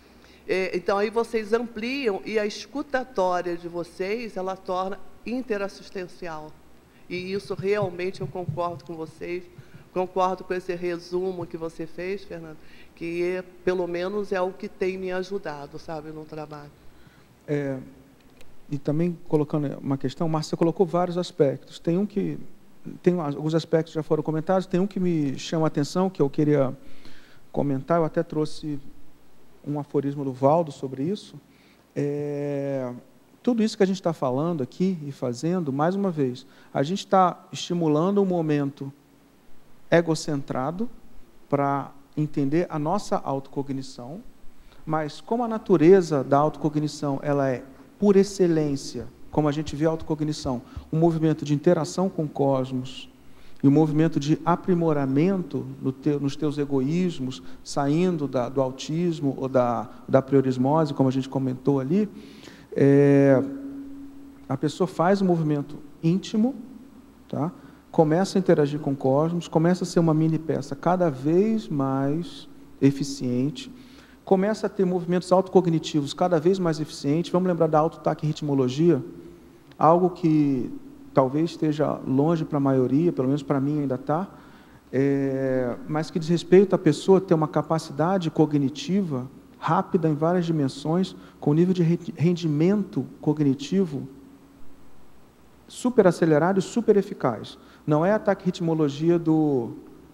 É, então, aí vocês ampliam e a escutatória de vocês, ela torna interassistencial. E isso realmente eu concordo com vocês, concordo com esse resumo que você fez, Fernando, que pelo menos é o que tem me ajudado, sabe, no trabalho. É, e também colocando uma questão, Márcia, você colocou vários aspectos. Tem um que, tem alguns aspectos que já foram comentados, tem um que me chama a atenção, que eu queria comentar, eu até trouxe um aforismo do Valdo sobre isso. É, tudo isso que a gente está falando aqui e fazendo, mais uma vez, a gente está estimulando um momento egocentrado para entender a nossa autocognição, mas como a natureza da autocognição ela é, por excelência, como a gente vê a autocognição, um movimento de interação com o cosmos, e um movimento de aprimoramento no teu, nos teus egoísmos, saindo da, do autismo ou da, da priorismose, como a gente comentou ali, é, a pessoa faz um movimento íntimo, tá? Começa a interagir com o cosmos, começa a ser uma mini peça cada vez mais eficiente, começa a ter movimentos autocognitivos cada vez mais eficientes. Vamos lembrar da autotaquirritmologia, algo que talvez esteja longe para a maioria, pelo menos para mim ainda está, é, mas que diz respeito à pessoa ter uma capacidade cognitiva rápida em várias dimensões, com nível de rendimento cognitivo super acelerado e super eficaz. Não é a taquirritmologia do...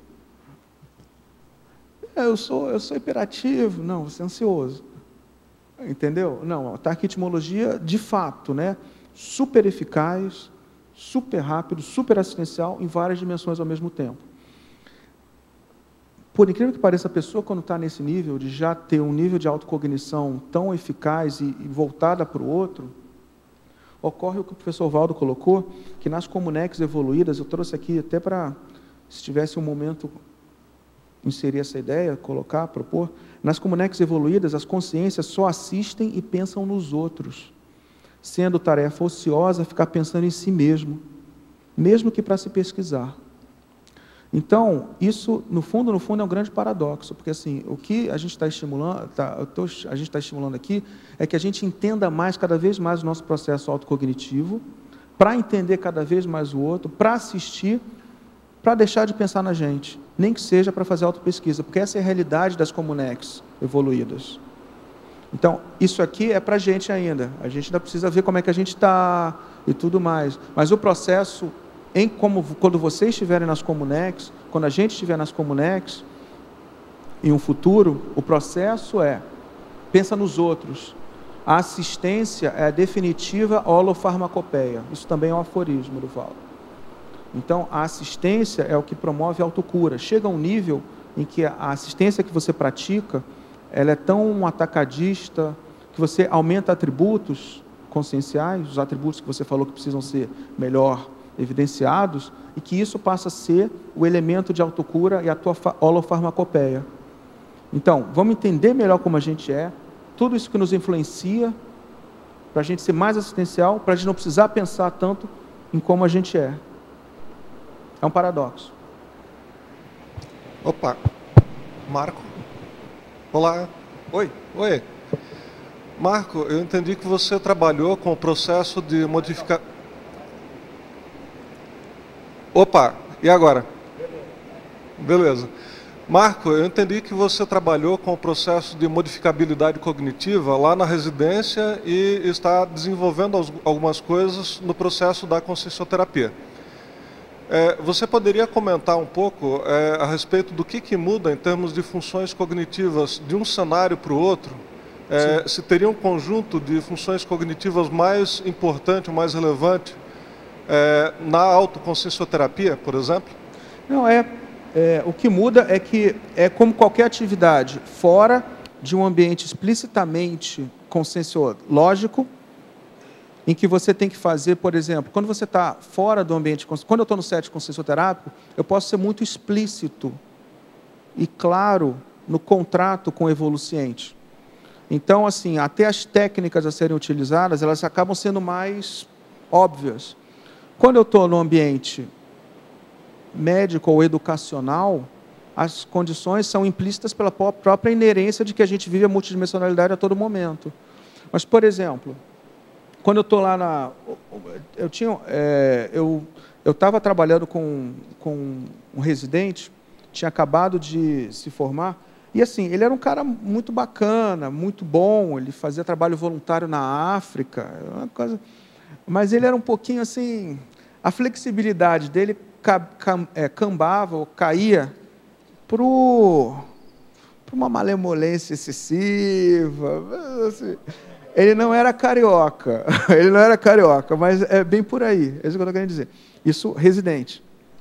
Eu sou, eu sou hiperativo, não, você é ansioso. Entendeu? Não, a taquirritmologia, de fato, né, super eficaz, super rápido, super assistencial em várias dimensões ao mesmo tempo. Por incrível que pareça, a pessoa, quando está nesse nível, de já ter um nível de autocognição tão eficaz e, e voltada para o outro, ocorre o que o professor Valdo colocou, que nas comunex evoluídas, eu trouxe aqui até para, se tivesse um momento, inserir essa ideia, colocar, propor, nas comunex evoluídas, as consciências só assistem e pensam nos outros, sendo tarefa ociosa ficar pensando em si mesmo, mesmo que para se pesquisar. Então, isso, no fundo, no fundo, é um grande paradoxo, porque assim, o que a gente está estimulando, tá, eu tô, a gente está estimulando aqui, é que a gente entenda mais, cada vez mais, o nosso processo autocognitivo, para entender cada vez mais o outro, para assistir, para deixar de pensar na gente, nem que seja para fazer autopesquisa, porque essa é a realidade das comunex evoluídas. Então, isso aqui é para a gente ainda. A gente ainda precisa ver como é que a gente está e tudo mais. Mas o processo, em como, quando vocês estiverem nas comunex, quando a gente estiver nas comunex, em um futuro, o processo é, pensa nos outros. A assistência é a definitiva holofarmacopeia. Isso também é um aforismo do Valdo. Então, a assistência é o que promove a autocura. Chega a um nível em que a assistência que você pratica, ela é tão atacadista, que você aumenta atributos conscienciais, os atributos que você falou que precisam ser melhor evidenciados, e que isso passa a ser o elemento de autocura e a tua holofarmacopeia. Então, vamos entender melhor como a gente é, tudo isso que nos influencia, para a gente ser mais assistencial, para a gente não precisar pensar tanto em como a gente é. É um paradoxo. Opa, Marco. Olá. Oi. Oi. Marco, eu entendi que você trabalhou com o processo de modificar... Opa, e agora? Beleza. Marco, eu entendi que você trabalhou com o processo de modificabilidade cognitiva lá na residência e está desenvolvendo algumas coisas no processo da consciencioterapia. É, você poderia comentar um pouco é, a respeito do que, que muda em termos de funções cognitivas de um cenário para o outro? É, se teria um conjunto de funções cognitivas mais importante, mais relevante é, na autoconsciencioterapia, por exemplo? Não, é, é, o que muda é que é como qualquer atividade fora de um ambiente explicitamente conscienciológico, em que você tem que fazer, por exemplo, quando você está fora do ambiente, quando eu estou no set consciencioterápico, eu posso ser muito explícito e claro no contrato com o evoluciente. Então, assim, até as técnicas a serem utilizadas, elas acabam sendo mais óbvias. Quando eu estou no ambiente médico ou educacional, as condições são implícitas pela própria inerência de que a gente vive a multidimensionalidade a todo momento. Mas, por exemplo, quando eu estou lá na... Eu tinha, é, eu eu estava trabalhando com, com um residente, tinha acabado de se formar, e assim, ele era um cara muito bacana, muito bom, ele fazia trabalho voluntário na África, uma coisa, mas ele era um pouquinho assim, a flexibilidade dele cambava, ou caía para uma malemolência excessiva. Assim. Ele não era carioca, ele não era carioca, mas é bem por aí, é isso que eu estou querendo dizer. Isso, residente.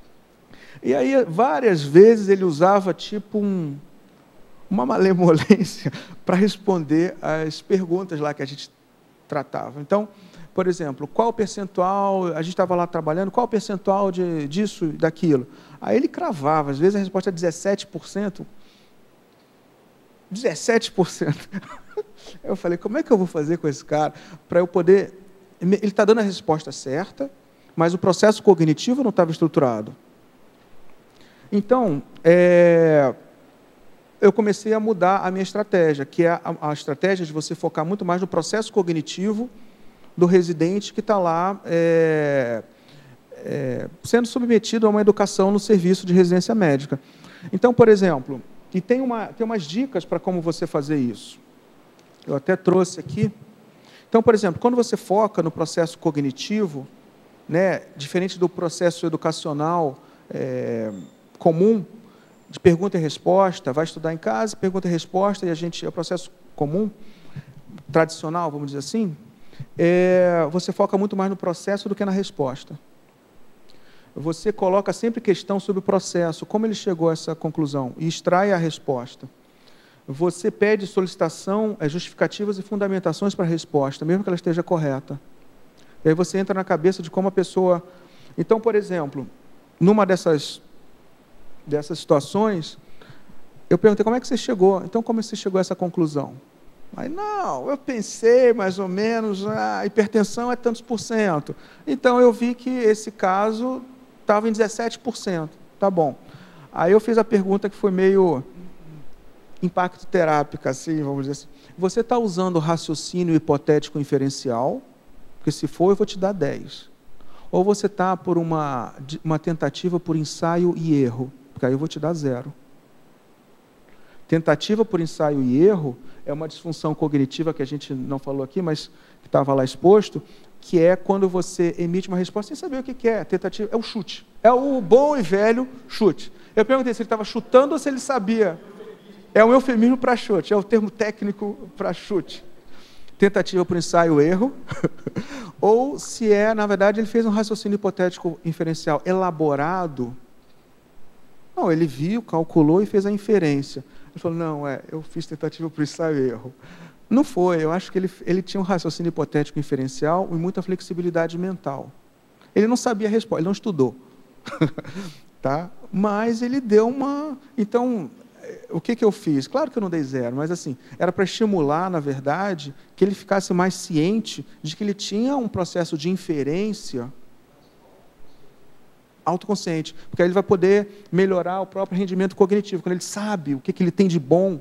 E aí, várias vezes, ele usava tipo um, uma malemolência para responder às perguntas lá que a gente tratava. Então, por exemplo, qual o percentual, a gente estava lá trabalhando, qual o percentual de, disso e daquilo? Aí ele cravava, às vezes a resposta é dezessete por cento. dezessete por cento. Eu falei, como é que eu vou fazer com esse cara para eu poder... Ele está dando a resposta certa, mas o processo cognitivo não estava estruturado. Então, é, eu comecei a mudar a minha estratégia, que é a, a estratégia de você focar muito mais no processo cognitivo do residente que está lá é, é, sendo submetido a uma educação no serviço de residência médica. Então, por exemplo, e tem, uma, tem umas dicas para como você fazer isso. Eu até trouxe aqui. Então, por exemplo, quando você foca no processo cognitivo, né, diferente do processo educacional é, comum, de pergunta e resposta, vai estudar em casa, pergunta e resposta, e a gente, é o processo comum, tradicional, vamos dizer assim, é, você foca muito mais no processo do que na resposta. Você coloca sempre questão sobre o processo, como ele chegou a essa conclusão, e extrai a resposta. Você pede solicitação, justificativas e fundamentações para a resposta, mesmo que ela esteja correta. E aí você entra na cabeça de como a pessoa... Então, por exemplo, numa dessas, dessas situações, eu perguntei, como é que você chegou? Então, como você chegou a essa conclusão? Aí, não, eu pensei mais ou menos, a hipertensão é tantos por cento. Então, eu vi que esse caso estava em dezessete por cento. Tá bom. Aí eu fiz a pergunta que foi meio impacto terápica, assim, vamos dizer assim. Você está usando o raciocínio hipotético inferencial? Porque se for, eu vou te dar dez. Ou você está por uma, uma tentativa por ensaio e erro? Porque aí eu vou te dar zero. Tentativa por ensaio e erro é uma disfunção cognitiva que a gente não falou aqui, mas que estava lá exposto, que é quando você emite uma resposta sem saber o que é. Tentativa é o chute. É o bom e velho chute. Eu perguntei se ele estava chutando ou se ele sabia. É um eufemismo para chute, é o termo técnico para chute. Tentativa por ensaio erro, ou se é, na verdade, ele fez um raciocínio hipotético inferencial elaborado. Não, ele viu, calculou e fez a inferência. Ele falou, não, é, eu fiz tentativa por ensaio erro. Não foi, eu acho que ele, ele tinha um raciocínio hipotético inferencial e muita flexibilidade mental. Ele não sabia a resposta, ele não estudou. Tá? Mas ele deu uma... Então, o que, que eu fiz? Claro que eu não dei zero, mas assim, era para estimular, na verdade, que ele ficasse mais ciente de que ele tinha um processo de inferência autoconsciente, porque aí ele vai poder melhorar o próprio rendimento cognitivo, quando ele sabe o que, que ele tem de bom.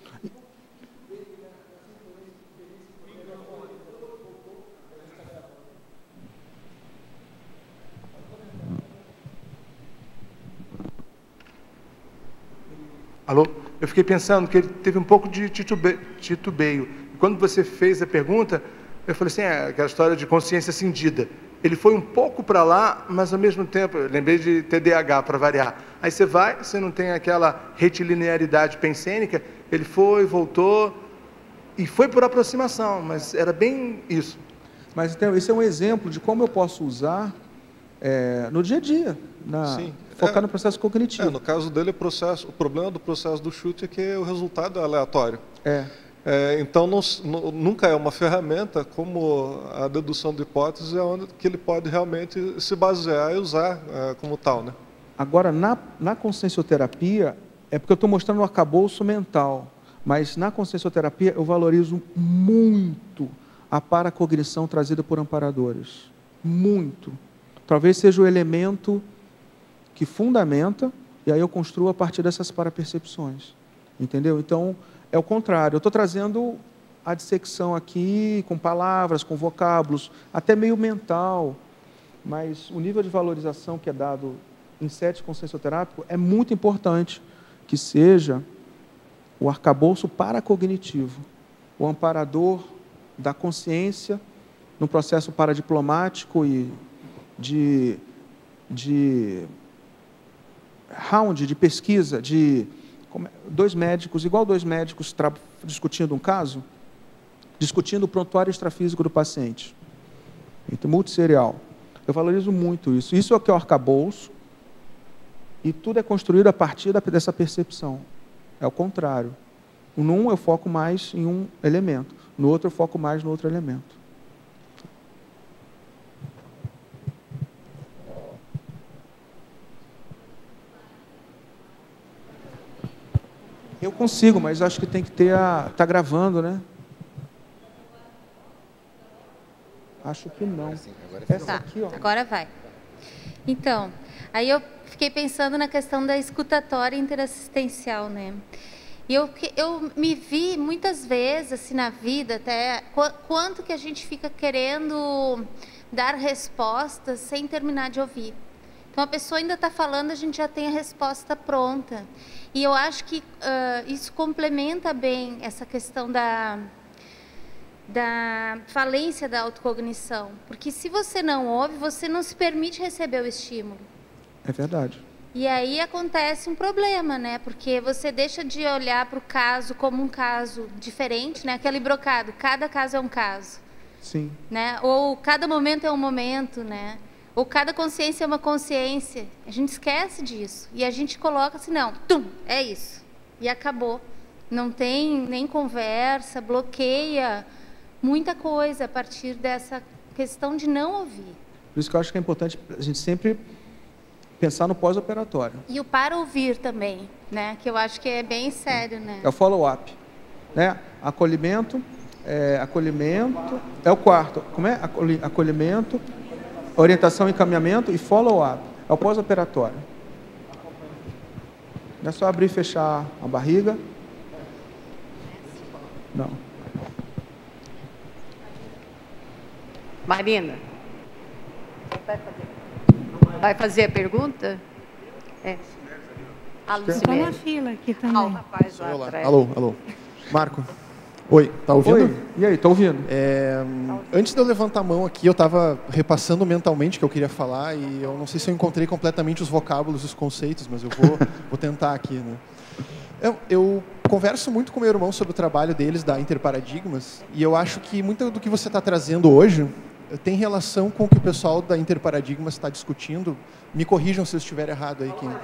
Alô? Eu fiquei pensando que ele teve um pouco de titubeio. Quando você fez a pergunta, eu falei assim, é aquela história de consciência cindida. Ele foi um pouco para lá, mas ao mesmo tempo, eu lembrei de T D A H para variar. Aí você vai, você não tem aquela retilinearidade pensênica, ele foi, voltou, e foi por aproximação, mas era bem isso. Mas então, esse é um exemplo de como eu posso usar é, no dia a dia, na... Sim. Focar é, no processo cognitivo. É, no caso dele, o, processo, o problema do processo do chute é que o resultado é aleatório. É. É, então, não, não, nunca é uma ferramenta como a dedução de hipóteses, é onde que ele pode realmente se basear e usar é, como tal. Né? Agora, na, na consciencioterapia, é porque eu estou mostrando o arcabouço mental, mas na consciencioterapia eu valorizo muito a paracognição trazida por amparadores. Muito. Talvez seja o elemento que fundamenta e aí eu construo a partir dessas parapercepções. Entendeu? Então, é o contrário. Eu estou trazendo a dissecção aqui com palavras, com vocábulos, até meio mental, mas o nível de valorização que é dado em sete consciencioterápico é muito importante que seja o arcabouço paracognitivo, o amparador da consciência no processo paradiplomático e de, de round, de pesquisa, de dois médicos, igual dois médicos discutindo um caso, discutindo o prontuário extrafísico do paciente. Então, multisserial. Eu valorizo muito isso. Isso é o que é o arcabouço, e tudo é construído a partir dessa percepção. É o contrário. Num eu foco mais em um elemento, no outro eu foco mais no outro elemento. Eu consigo, mas acho que tem que ter a... Está gravando, né? Acho que não. Essa tá, aqui, ó. Agora vai. Então, aí eu fiquei pensando na questão da escutatória interassistencial, né? E eu, eu me vi muitas vezes, assim, na vida, até, quanto que a gente fica querendo dar respostas sem terminar de ouvir. Então, a pessoa ainda está falando, a gente já tem a resposta pronta. E eu acho que uh, isso complementa bem essa questão da, da falência da autocognição. Porque se você não ouve, você não se permite receber o estímulo. É verdade. E aí acontece um problema, né? Porque você deixa de olhar para o caso como um caso diferente, né? Aquele brocado, cada caso é um caso. Sim. Né? Ou cada momento é um momento, né? Ou cada consciência é uma consciência. A gente esquece disso. E a gente coloca assim, não, tum, é isso. E acabou. Não tem nem conversa, bloqueia muita coisa a partir dessa questão de não ouvir. Por isso que eu acho que é importante a gente sempre pensar no pós-operatório. E o para ouvir também, né? Que eu acho que é bem sério, né? É o follow-up, né? Acolhimento, é, acolhimento, é o quarto. Como é? Acolhimento, orientação e encaminhamento e follow-up. É o pós-operatório. Não é só abrir e fechar a barriga. Não. Marina. Vai fazer. Vai fazer a pergunta? É. A Estou na fila aqui também. Ah, o rapaz lá atrás. Alô, alô. Marco. Oi, tá ouvindo? Oi. E aí, tá ouvindo? É, antes de eu levantar a mão aqui, eu estava repassando mentalmente o que eu queria falar e eu não sei se eu encontrei completamente os vocábulos, os conceitos, mas eu vou, vou tentar aqui, né? Eu, eu converso muito com meu irmão sobre o trabalho deles, da Interparadigmas, e eu acho que muito do que você está trazendo hoje tem relação com o que o pessoal da Interparadigmas está discutindo. Me corrijam se eu estiver errado aí. Quem...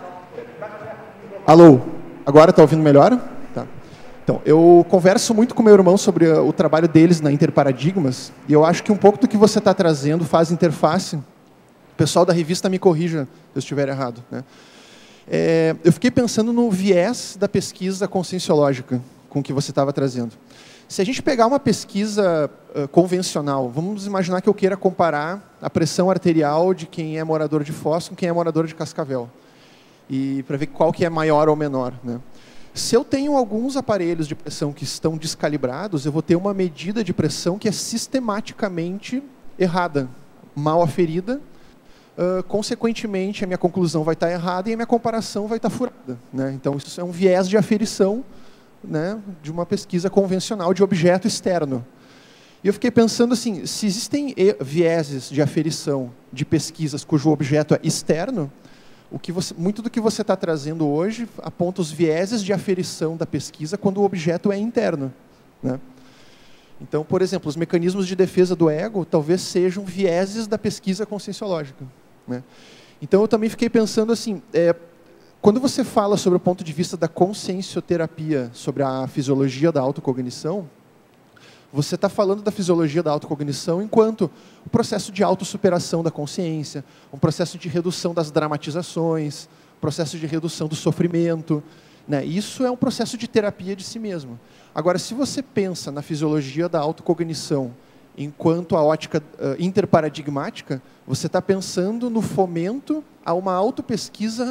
Alô? Agora está ouvindo melhor? Tá. Então, eu converso muito com meu irmão sobre o trabalho deles na Interparadigmas, e eu acho que um pouco do que você está trazendo faz interface. O pessoal da revista me corrija se eu estiver errado, né? É, eu fiquei pensando no viés da pesquisa conscienciológica com que você estava trazendo. Se a gente pegar uma pesquisa uh, convencional, vamos imaginar que eu queira comparar a pressão arterial de quem é morador de Foz com quem é morador de Cascavel, e para ver qual que é maior ou menor, né? Se eu tenho alguns aparelhos de pressão que estão descalibrados, eu vou ter uma medida de pressão que é sistematicamente errada, mal aferida. Uh, consequentemente, a minha conclusão vai estar errada e a minha comparação vai estar furada, né? Então, isso é um viés de aferição, né, de uma pesquisa convencional de objeto externo. E eu fiquei pensando assim, se existem vieses de aferição de pesquisas cujo objeto é externo, o que você, muito do que você está trazendo hoje aponta os vieses de aferição da pesquisa quando o objeto é interno, né? Então, por exemplo, os mecanismos de defesa do ego talvez sejam vieses da pesquisa conscienciológica, né? Então, eu também fiquei pensando assim, é, quando você fala sobre o ponto de vista da consciencioterapia, sobre a fisiologia da autocognição, você está falando da fisiologia da autocognição enquanto o processo de autossuperação da consciência, um processo de redução das dramatizações, um processo de redução do sofrimento, né? Isso é um processo de terapia de si mesmo. Agora, se você pensa na fisiologia da autocognição enquanto a ótica uh, interparadigmática, você está pensando no fomento a uma autopesquisa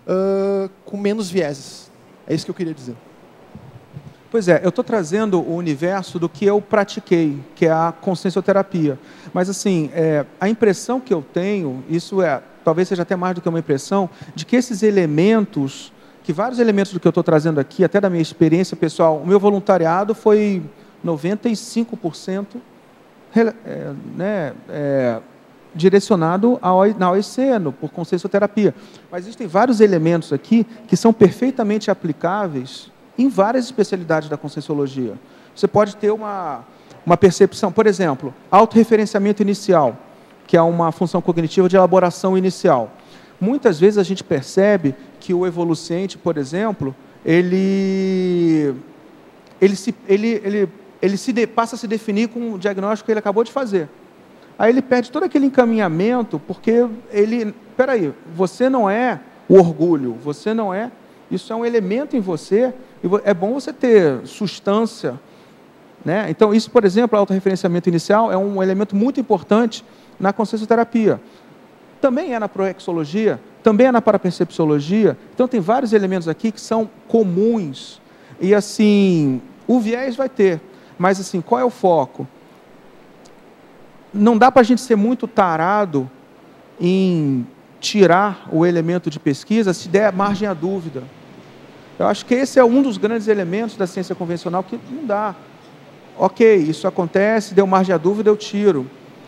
uh, com menos vieses. É isso que eu queria dizer. Pois é, eu estou trazendo o universo do que eu pratiquei, que é a consciencioterapia. Mas, assim, é, a impressão que eu tenho, isso é, talvez seja até mais do que uma impressão, de que esses elementos, que vários elementos do que eu estou trazendo aqui, até da minha experiência pessoal, o meu voluntariado foi noventa e cinco por cento é, né, é, direcionado ao, na O I C, no, por consciencioterapia. Mas existem vários elementos aqui que são perfeitamente aplicáveis em várias especialidades da conscienciologia. Você pode ter uma, uma percepção, por exemplo, autorreferenciamento inicial, que é uma função cognitiva de elaboração inicial. Muitas vezes a gente percebe que o evoluciente, por exemplo, ele, ele, se, ele, ele, ele se de, passa a se definir com o diagnóstico que ele acabou de fazer. Aí ele perde todo aquele encaminhamento, porque ele... Espera aí, você não é o orgulho, você não é... Isso é um elemento em você, e é bom você ter substância, né? Então, isso, por exemplo, o autorreferenciamento inicial é um elemento muito importante na consciencioterapia. Também é na proexologia, também é na parapercepciologia. Então, tem vários elementos aqui que são comuns. E, assim, o viés vai ter. Mas, assim, qual é o foco? Não dá para a gente ser muito tarado em tirar o elemento de pesquisa se der margem à dúvida. Eu acho que esse é um dos grandes elementos da ciência convencional que não dá. Ok, isso acontece, deu margem à dúvida, eu tiro.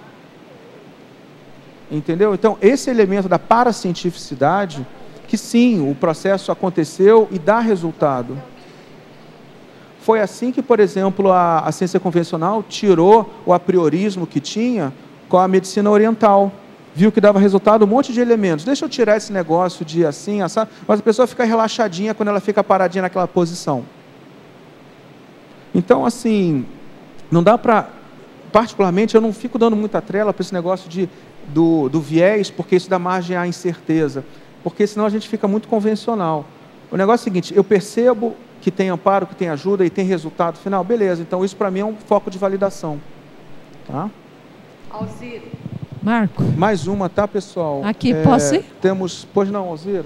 Entendeu? Então, esse elemento da paracientificidade, que sim, o processo aconteceu e dá resultado. Foi assim que, por exemplo, a, a ciência convencional tirou o apriorismo que tinha com a medicina oriental. Viu que dava resultado, um monte de elementos. Deixa eu tirar esse negócio de assim, assado, mas a pessoa fica relaxadinha quando ela fica paradinha naquela posição. Então, assim, não dá para... Particularmente, eu não fico dando muita trela para esse negócio de, do, do viés, porque isso dá margem à incerteza. Porque senão a gente fica muito convencional. O negócio é o seguinte, eu percebo que tem amparo, que tem ajuda e tem resultado final, beleza. Então, isso para mim é um foco de validação. Tá? Alzira. Marco. Mais uma, tá, pessoal? Aqui, é, posso ir? Temos... Pois não, Alzira?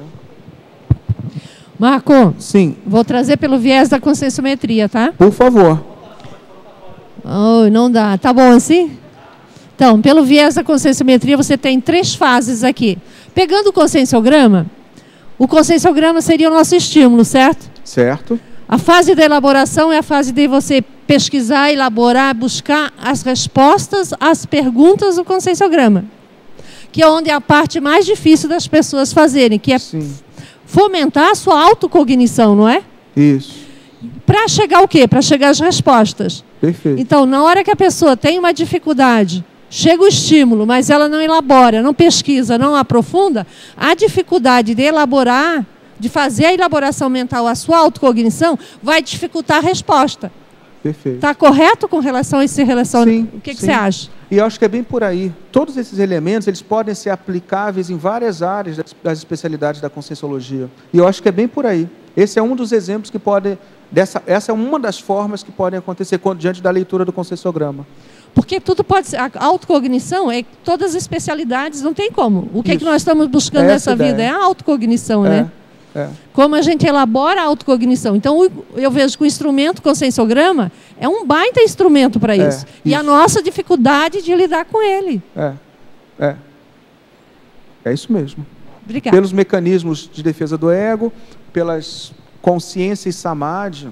Marco. Sim. Vou trazer pelo viés da conscienciometria, tá? Por favor. Oh, não dá. Tá bom assim? Então, pelo viés da conscienciometria, você tem três fases aqui. Pegando o conscienciograma, o conscienciograma seria o nosso estímulo, certo? Certo. A fase da elaboração é a fase de você pesquisar, elaborar, buscar as respostas às perguntas do conscienciograma, que é onde é a parte mais difícil das pessoas fazerem, que é Sim. fomentar a sua autocognição, não é? Isso. Para chegar o quê? Para chegar às respostas. Perfeito. Então, na hora que a pessoa tem uma dificuldade, chega o estímulo, mas ela não elabora, não pesquisa, não aprofunda, a dificuldade de elaborar, de fazer a elaboração mental, a sua autocognição, vai dificultar a resposta. Perfeito. Está correto com relação a esse relação? Sim, o que, que sim. você acha? E eu acho que é bem por aí. Todos esses elementos, eles podem ser aplicáveis em várias áreas das, das especialidades da conscienciologia. E eu acho que é bem por aí. Esse é um dos exemplos que podem... Dessa, essa é uma das formas que podem acontecer quando, diante da leitura do conscienciograma. Porque tudo pode ser... A autocognição é todas as especialidades, não tem como. O que, é que nós estamos buscando Essa nessa vida? É a autocognição, é. né? É. Como a gente elabora a autocognição. Então, eu vejo que o instrumento conscienciograma é um baita instrumento para isso. É, isso. E a nossa dificuldade de lidar com ele. É, é. É isso mesmo. Obrigada. Pelos mecanismos de defesa do ego, pelas consciências samadhi.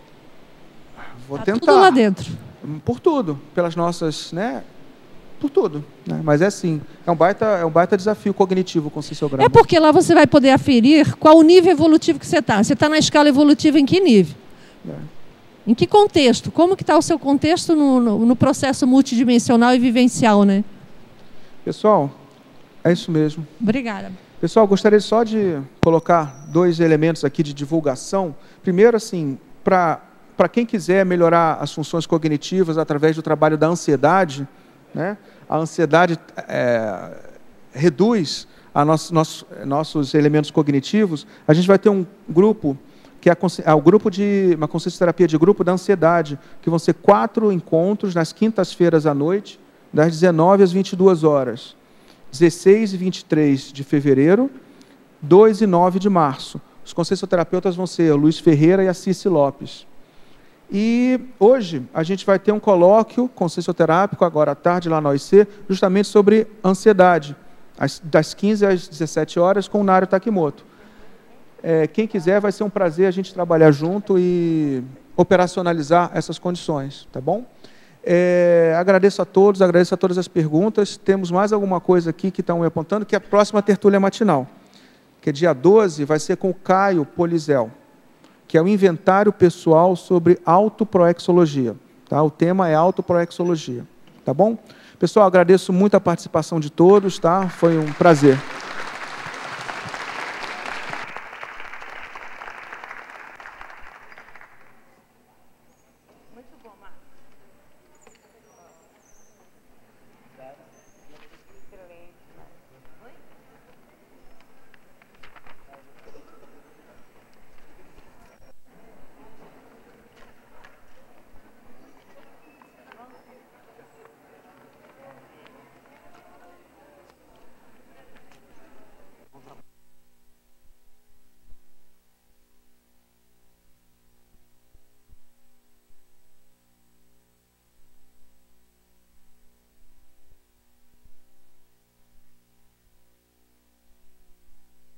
Vou tá tentar. Tudo lá dentro. Por tudo. Pelas nossas, né? Por tudo. Né? Mas é assim, é um baita, é um baita desafio cognitivo o conscienciograma. É porque lá você vai poder aferir qual o nível evolutivo que você está. Você está na escala evolutiva em que nível? É. Em que contexto? Como que está o seu contexto no, no, no processo multidimensional e vivencial, né? Pessoal, é isso mesmo. Obrigada. Pessoal, gostaria só de colocar dois elementos aqui de divulgação. Primeiro, assim, para para quem quiser melhorar as funções cognitivas através do trabalho da ansiedade, né? A ansiedade é, reduz a nosso, nosso, nossos elementos cognitivos. A gente vai ter um grupo, que é, a, é o grupo de uma consciencioterapia de grupo da ansiedade, que vão ser quatro encontros nas quintas-feiras à noite, das dezenove às vinte e duas horas. dezesseis e vinte e três de fevereiro, dois e nove de março. Os consciencioterapeutas vão ser o Luiz Ferreira e a Cici Lopes. E hoje a gente vai ter um colóquio consciencioterápico, agora à tarde, lá na O I C, justamente sobre ansiedade, das quinze às dezessete horas, com o Nário Takimoto. É, quem quiser, vai ser um prazer a gente trabalhar junto e operacionalizar essas condições, tá bom? É, agradeço a todos, agradeço a todas as perguntas. Temos mais alguma coisa aqui que estão me apontando, que é a próxima tertúlia matinal, que é dia doze, vai ser com o Caio Polizel, que é o inventário pessoal sobre autoproexologia. Tá? O tema é autoproexologia. Tá bom? Pessoal, agradeço muito a participação de todos. Tá? Foi um prazer.